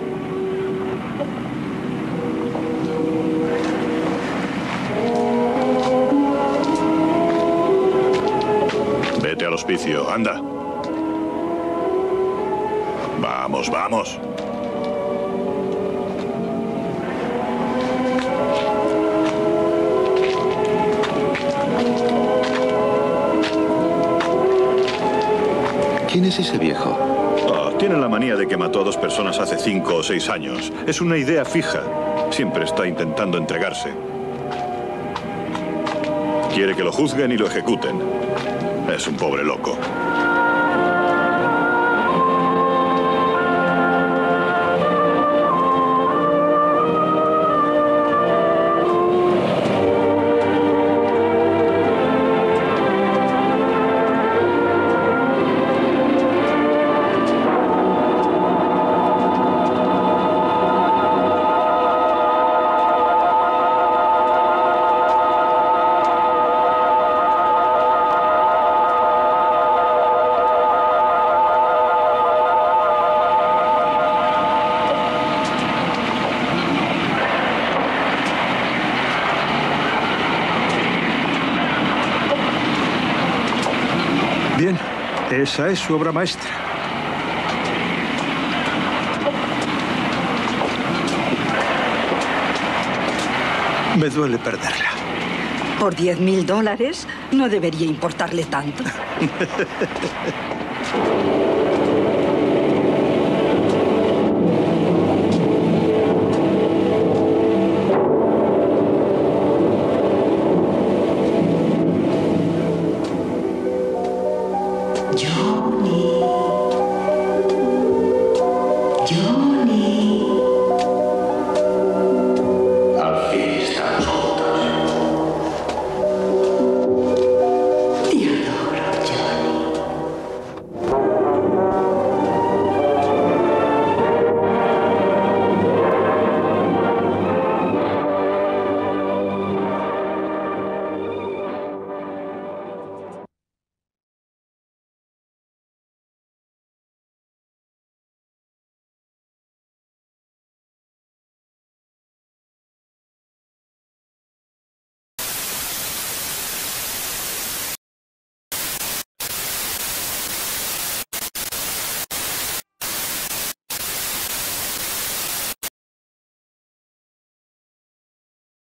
Vete al hospicio, anda. Vamos, vamos. ¿Quién es ese viejo? Oh, tiene la manía de que mató a dos personas hace cinco o seis años. Es una idea fija. Siempre está intentando entregarse. Quiere que lo juzguen y lo ejecuten. Es un pobre loco. Bien, esa es su obra maestra. Me duele perderla. Por diez mil dólares no debería importarle tanto. Johnny.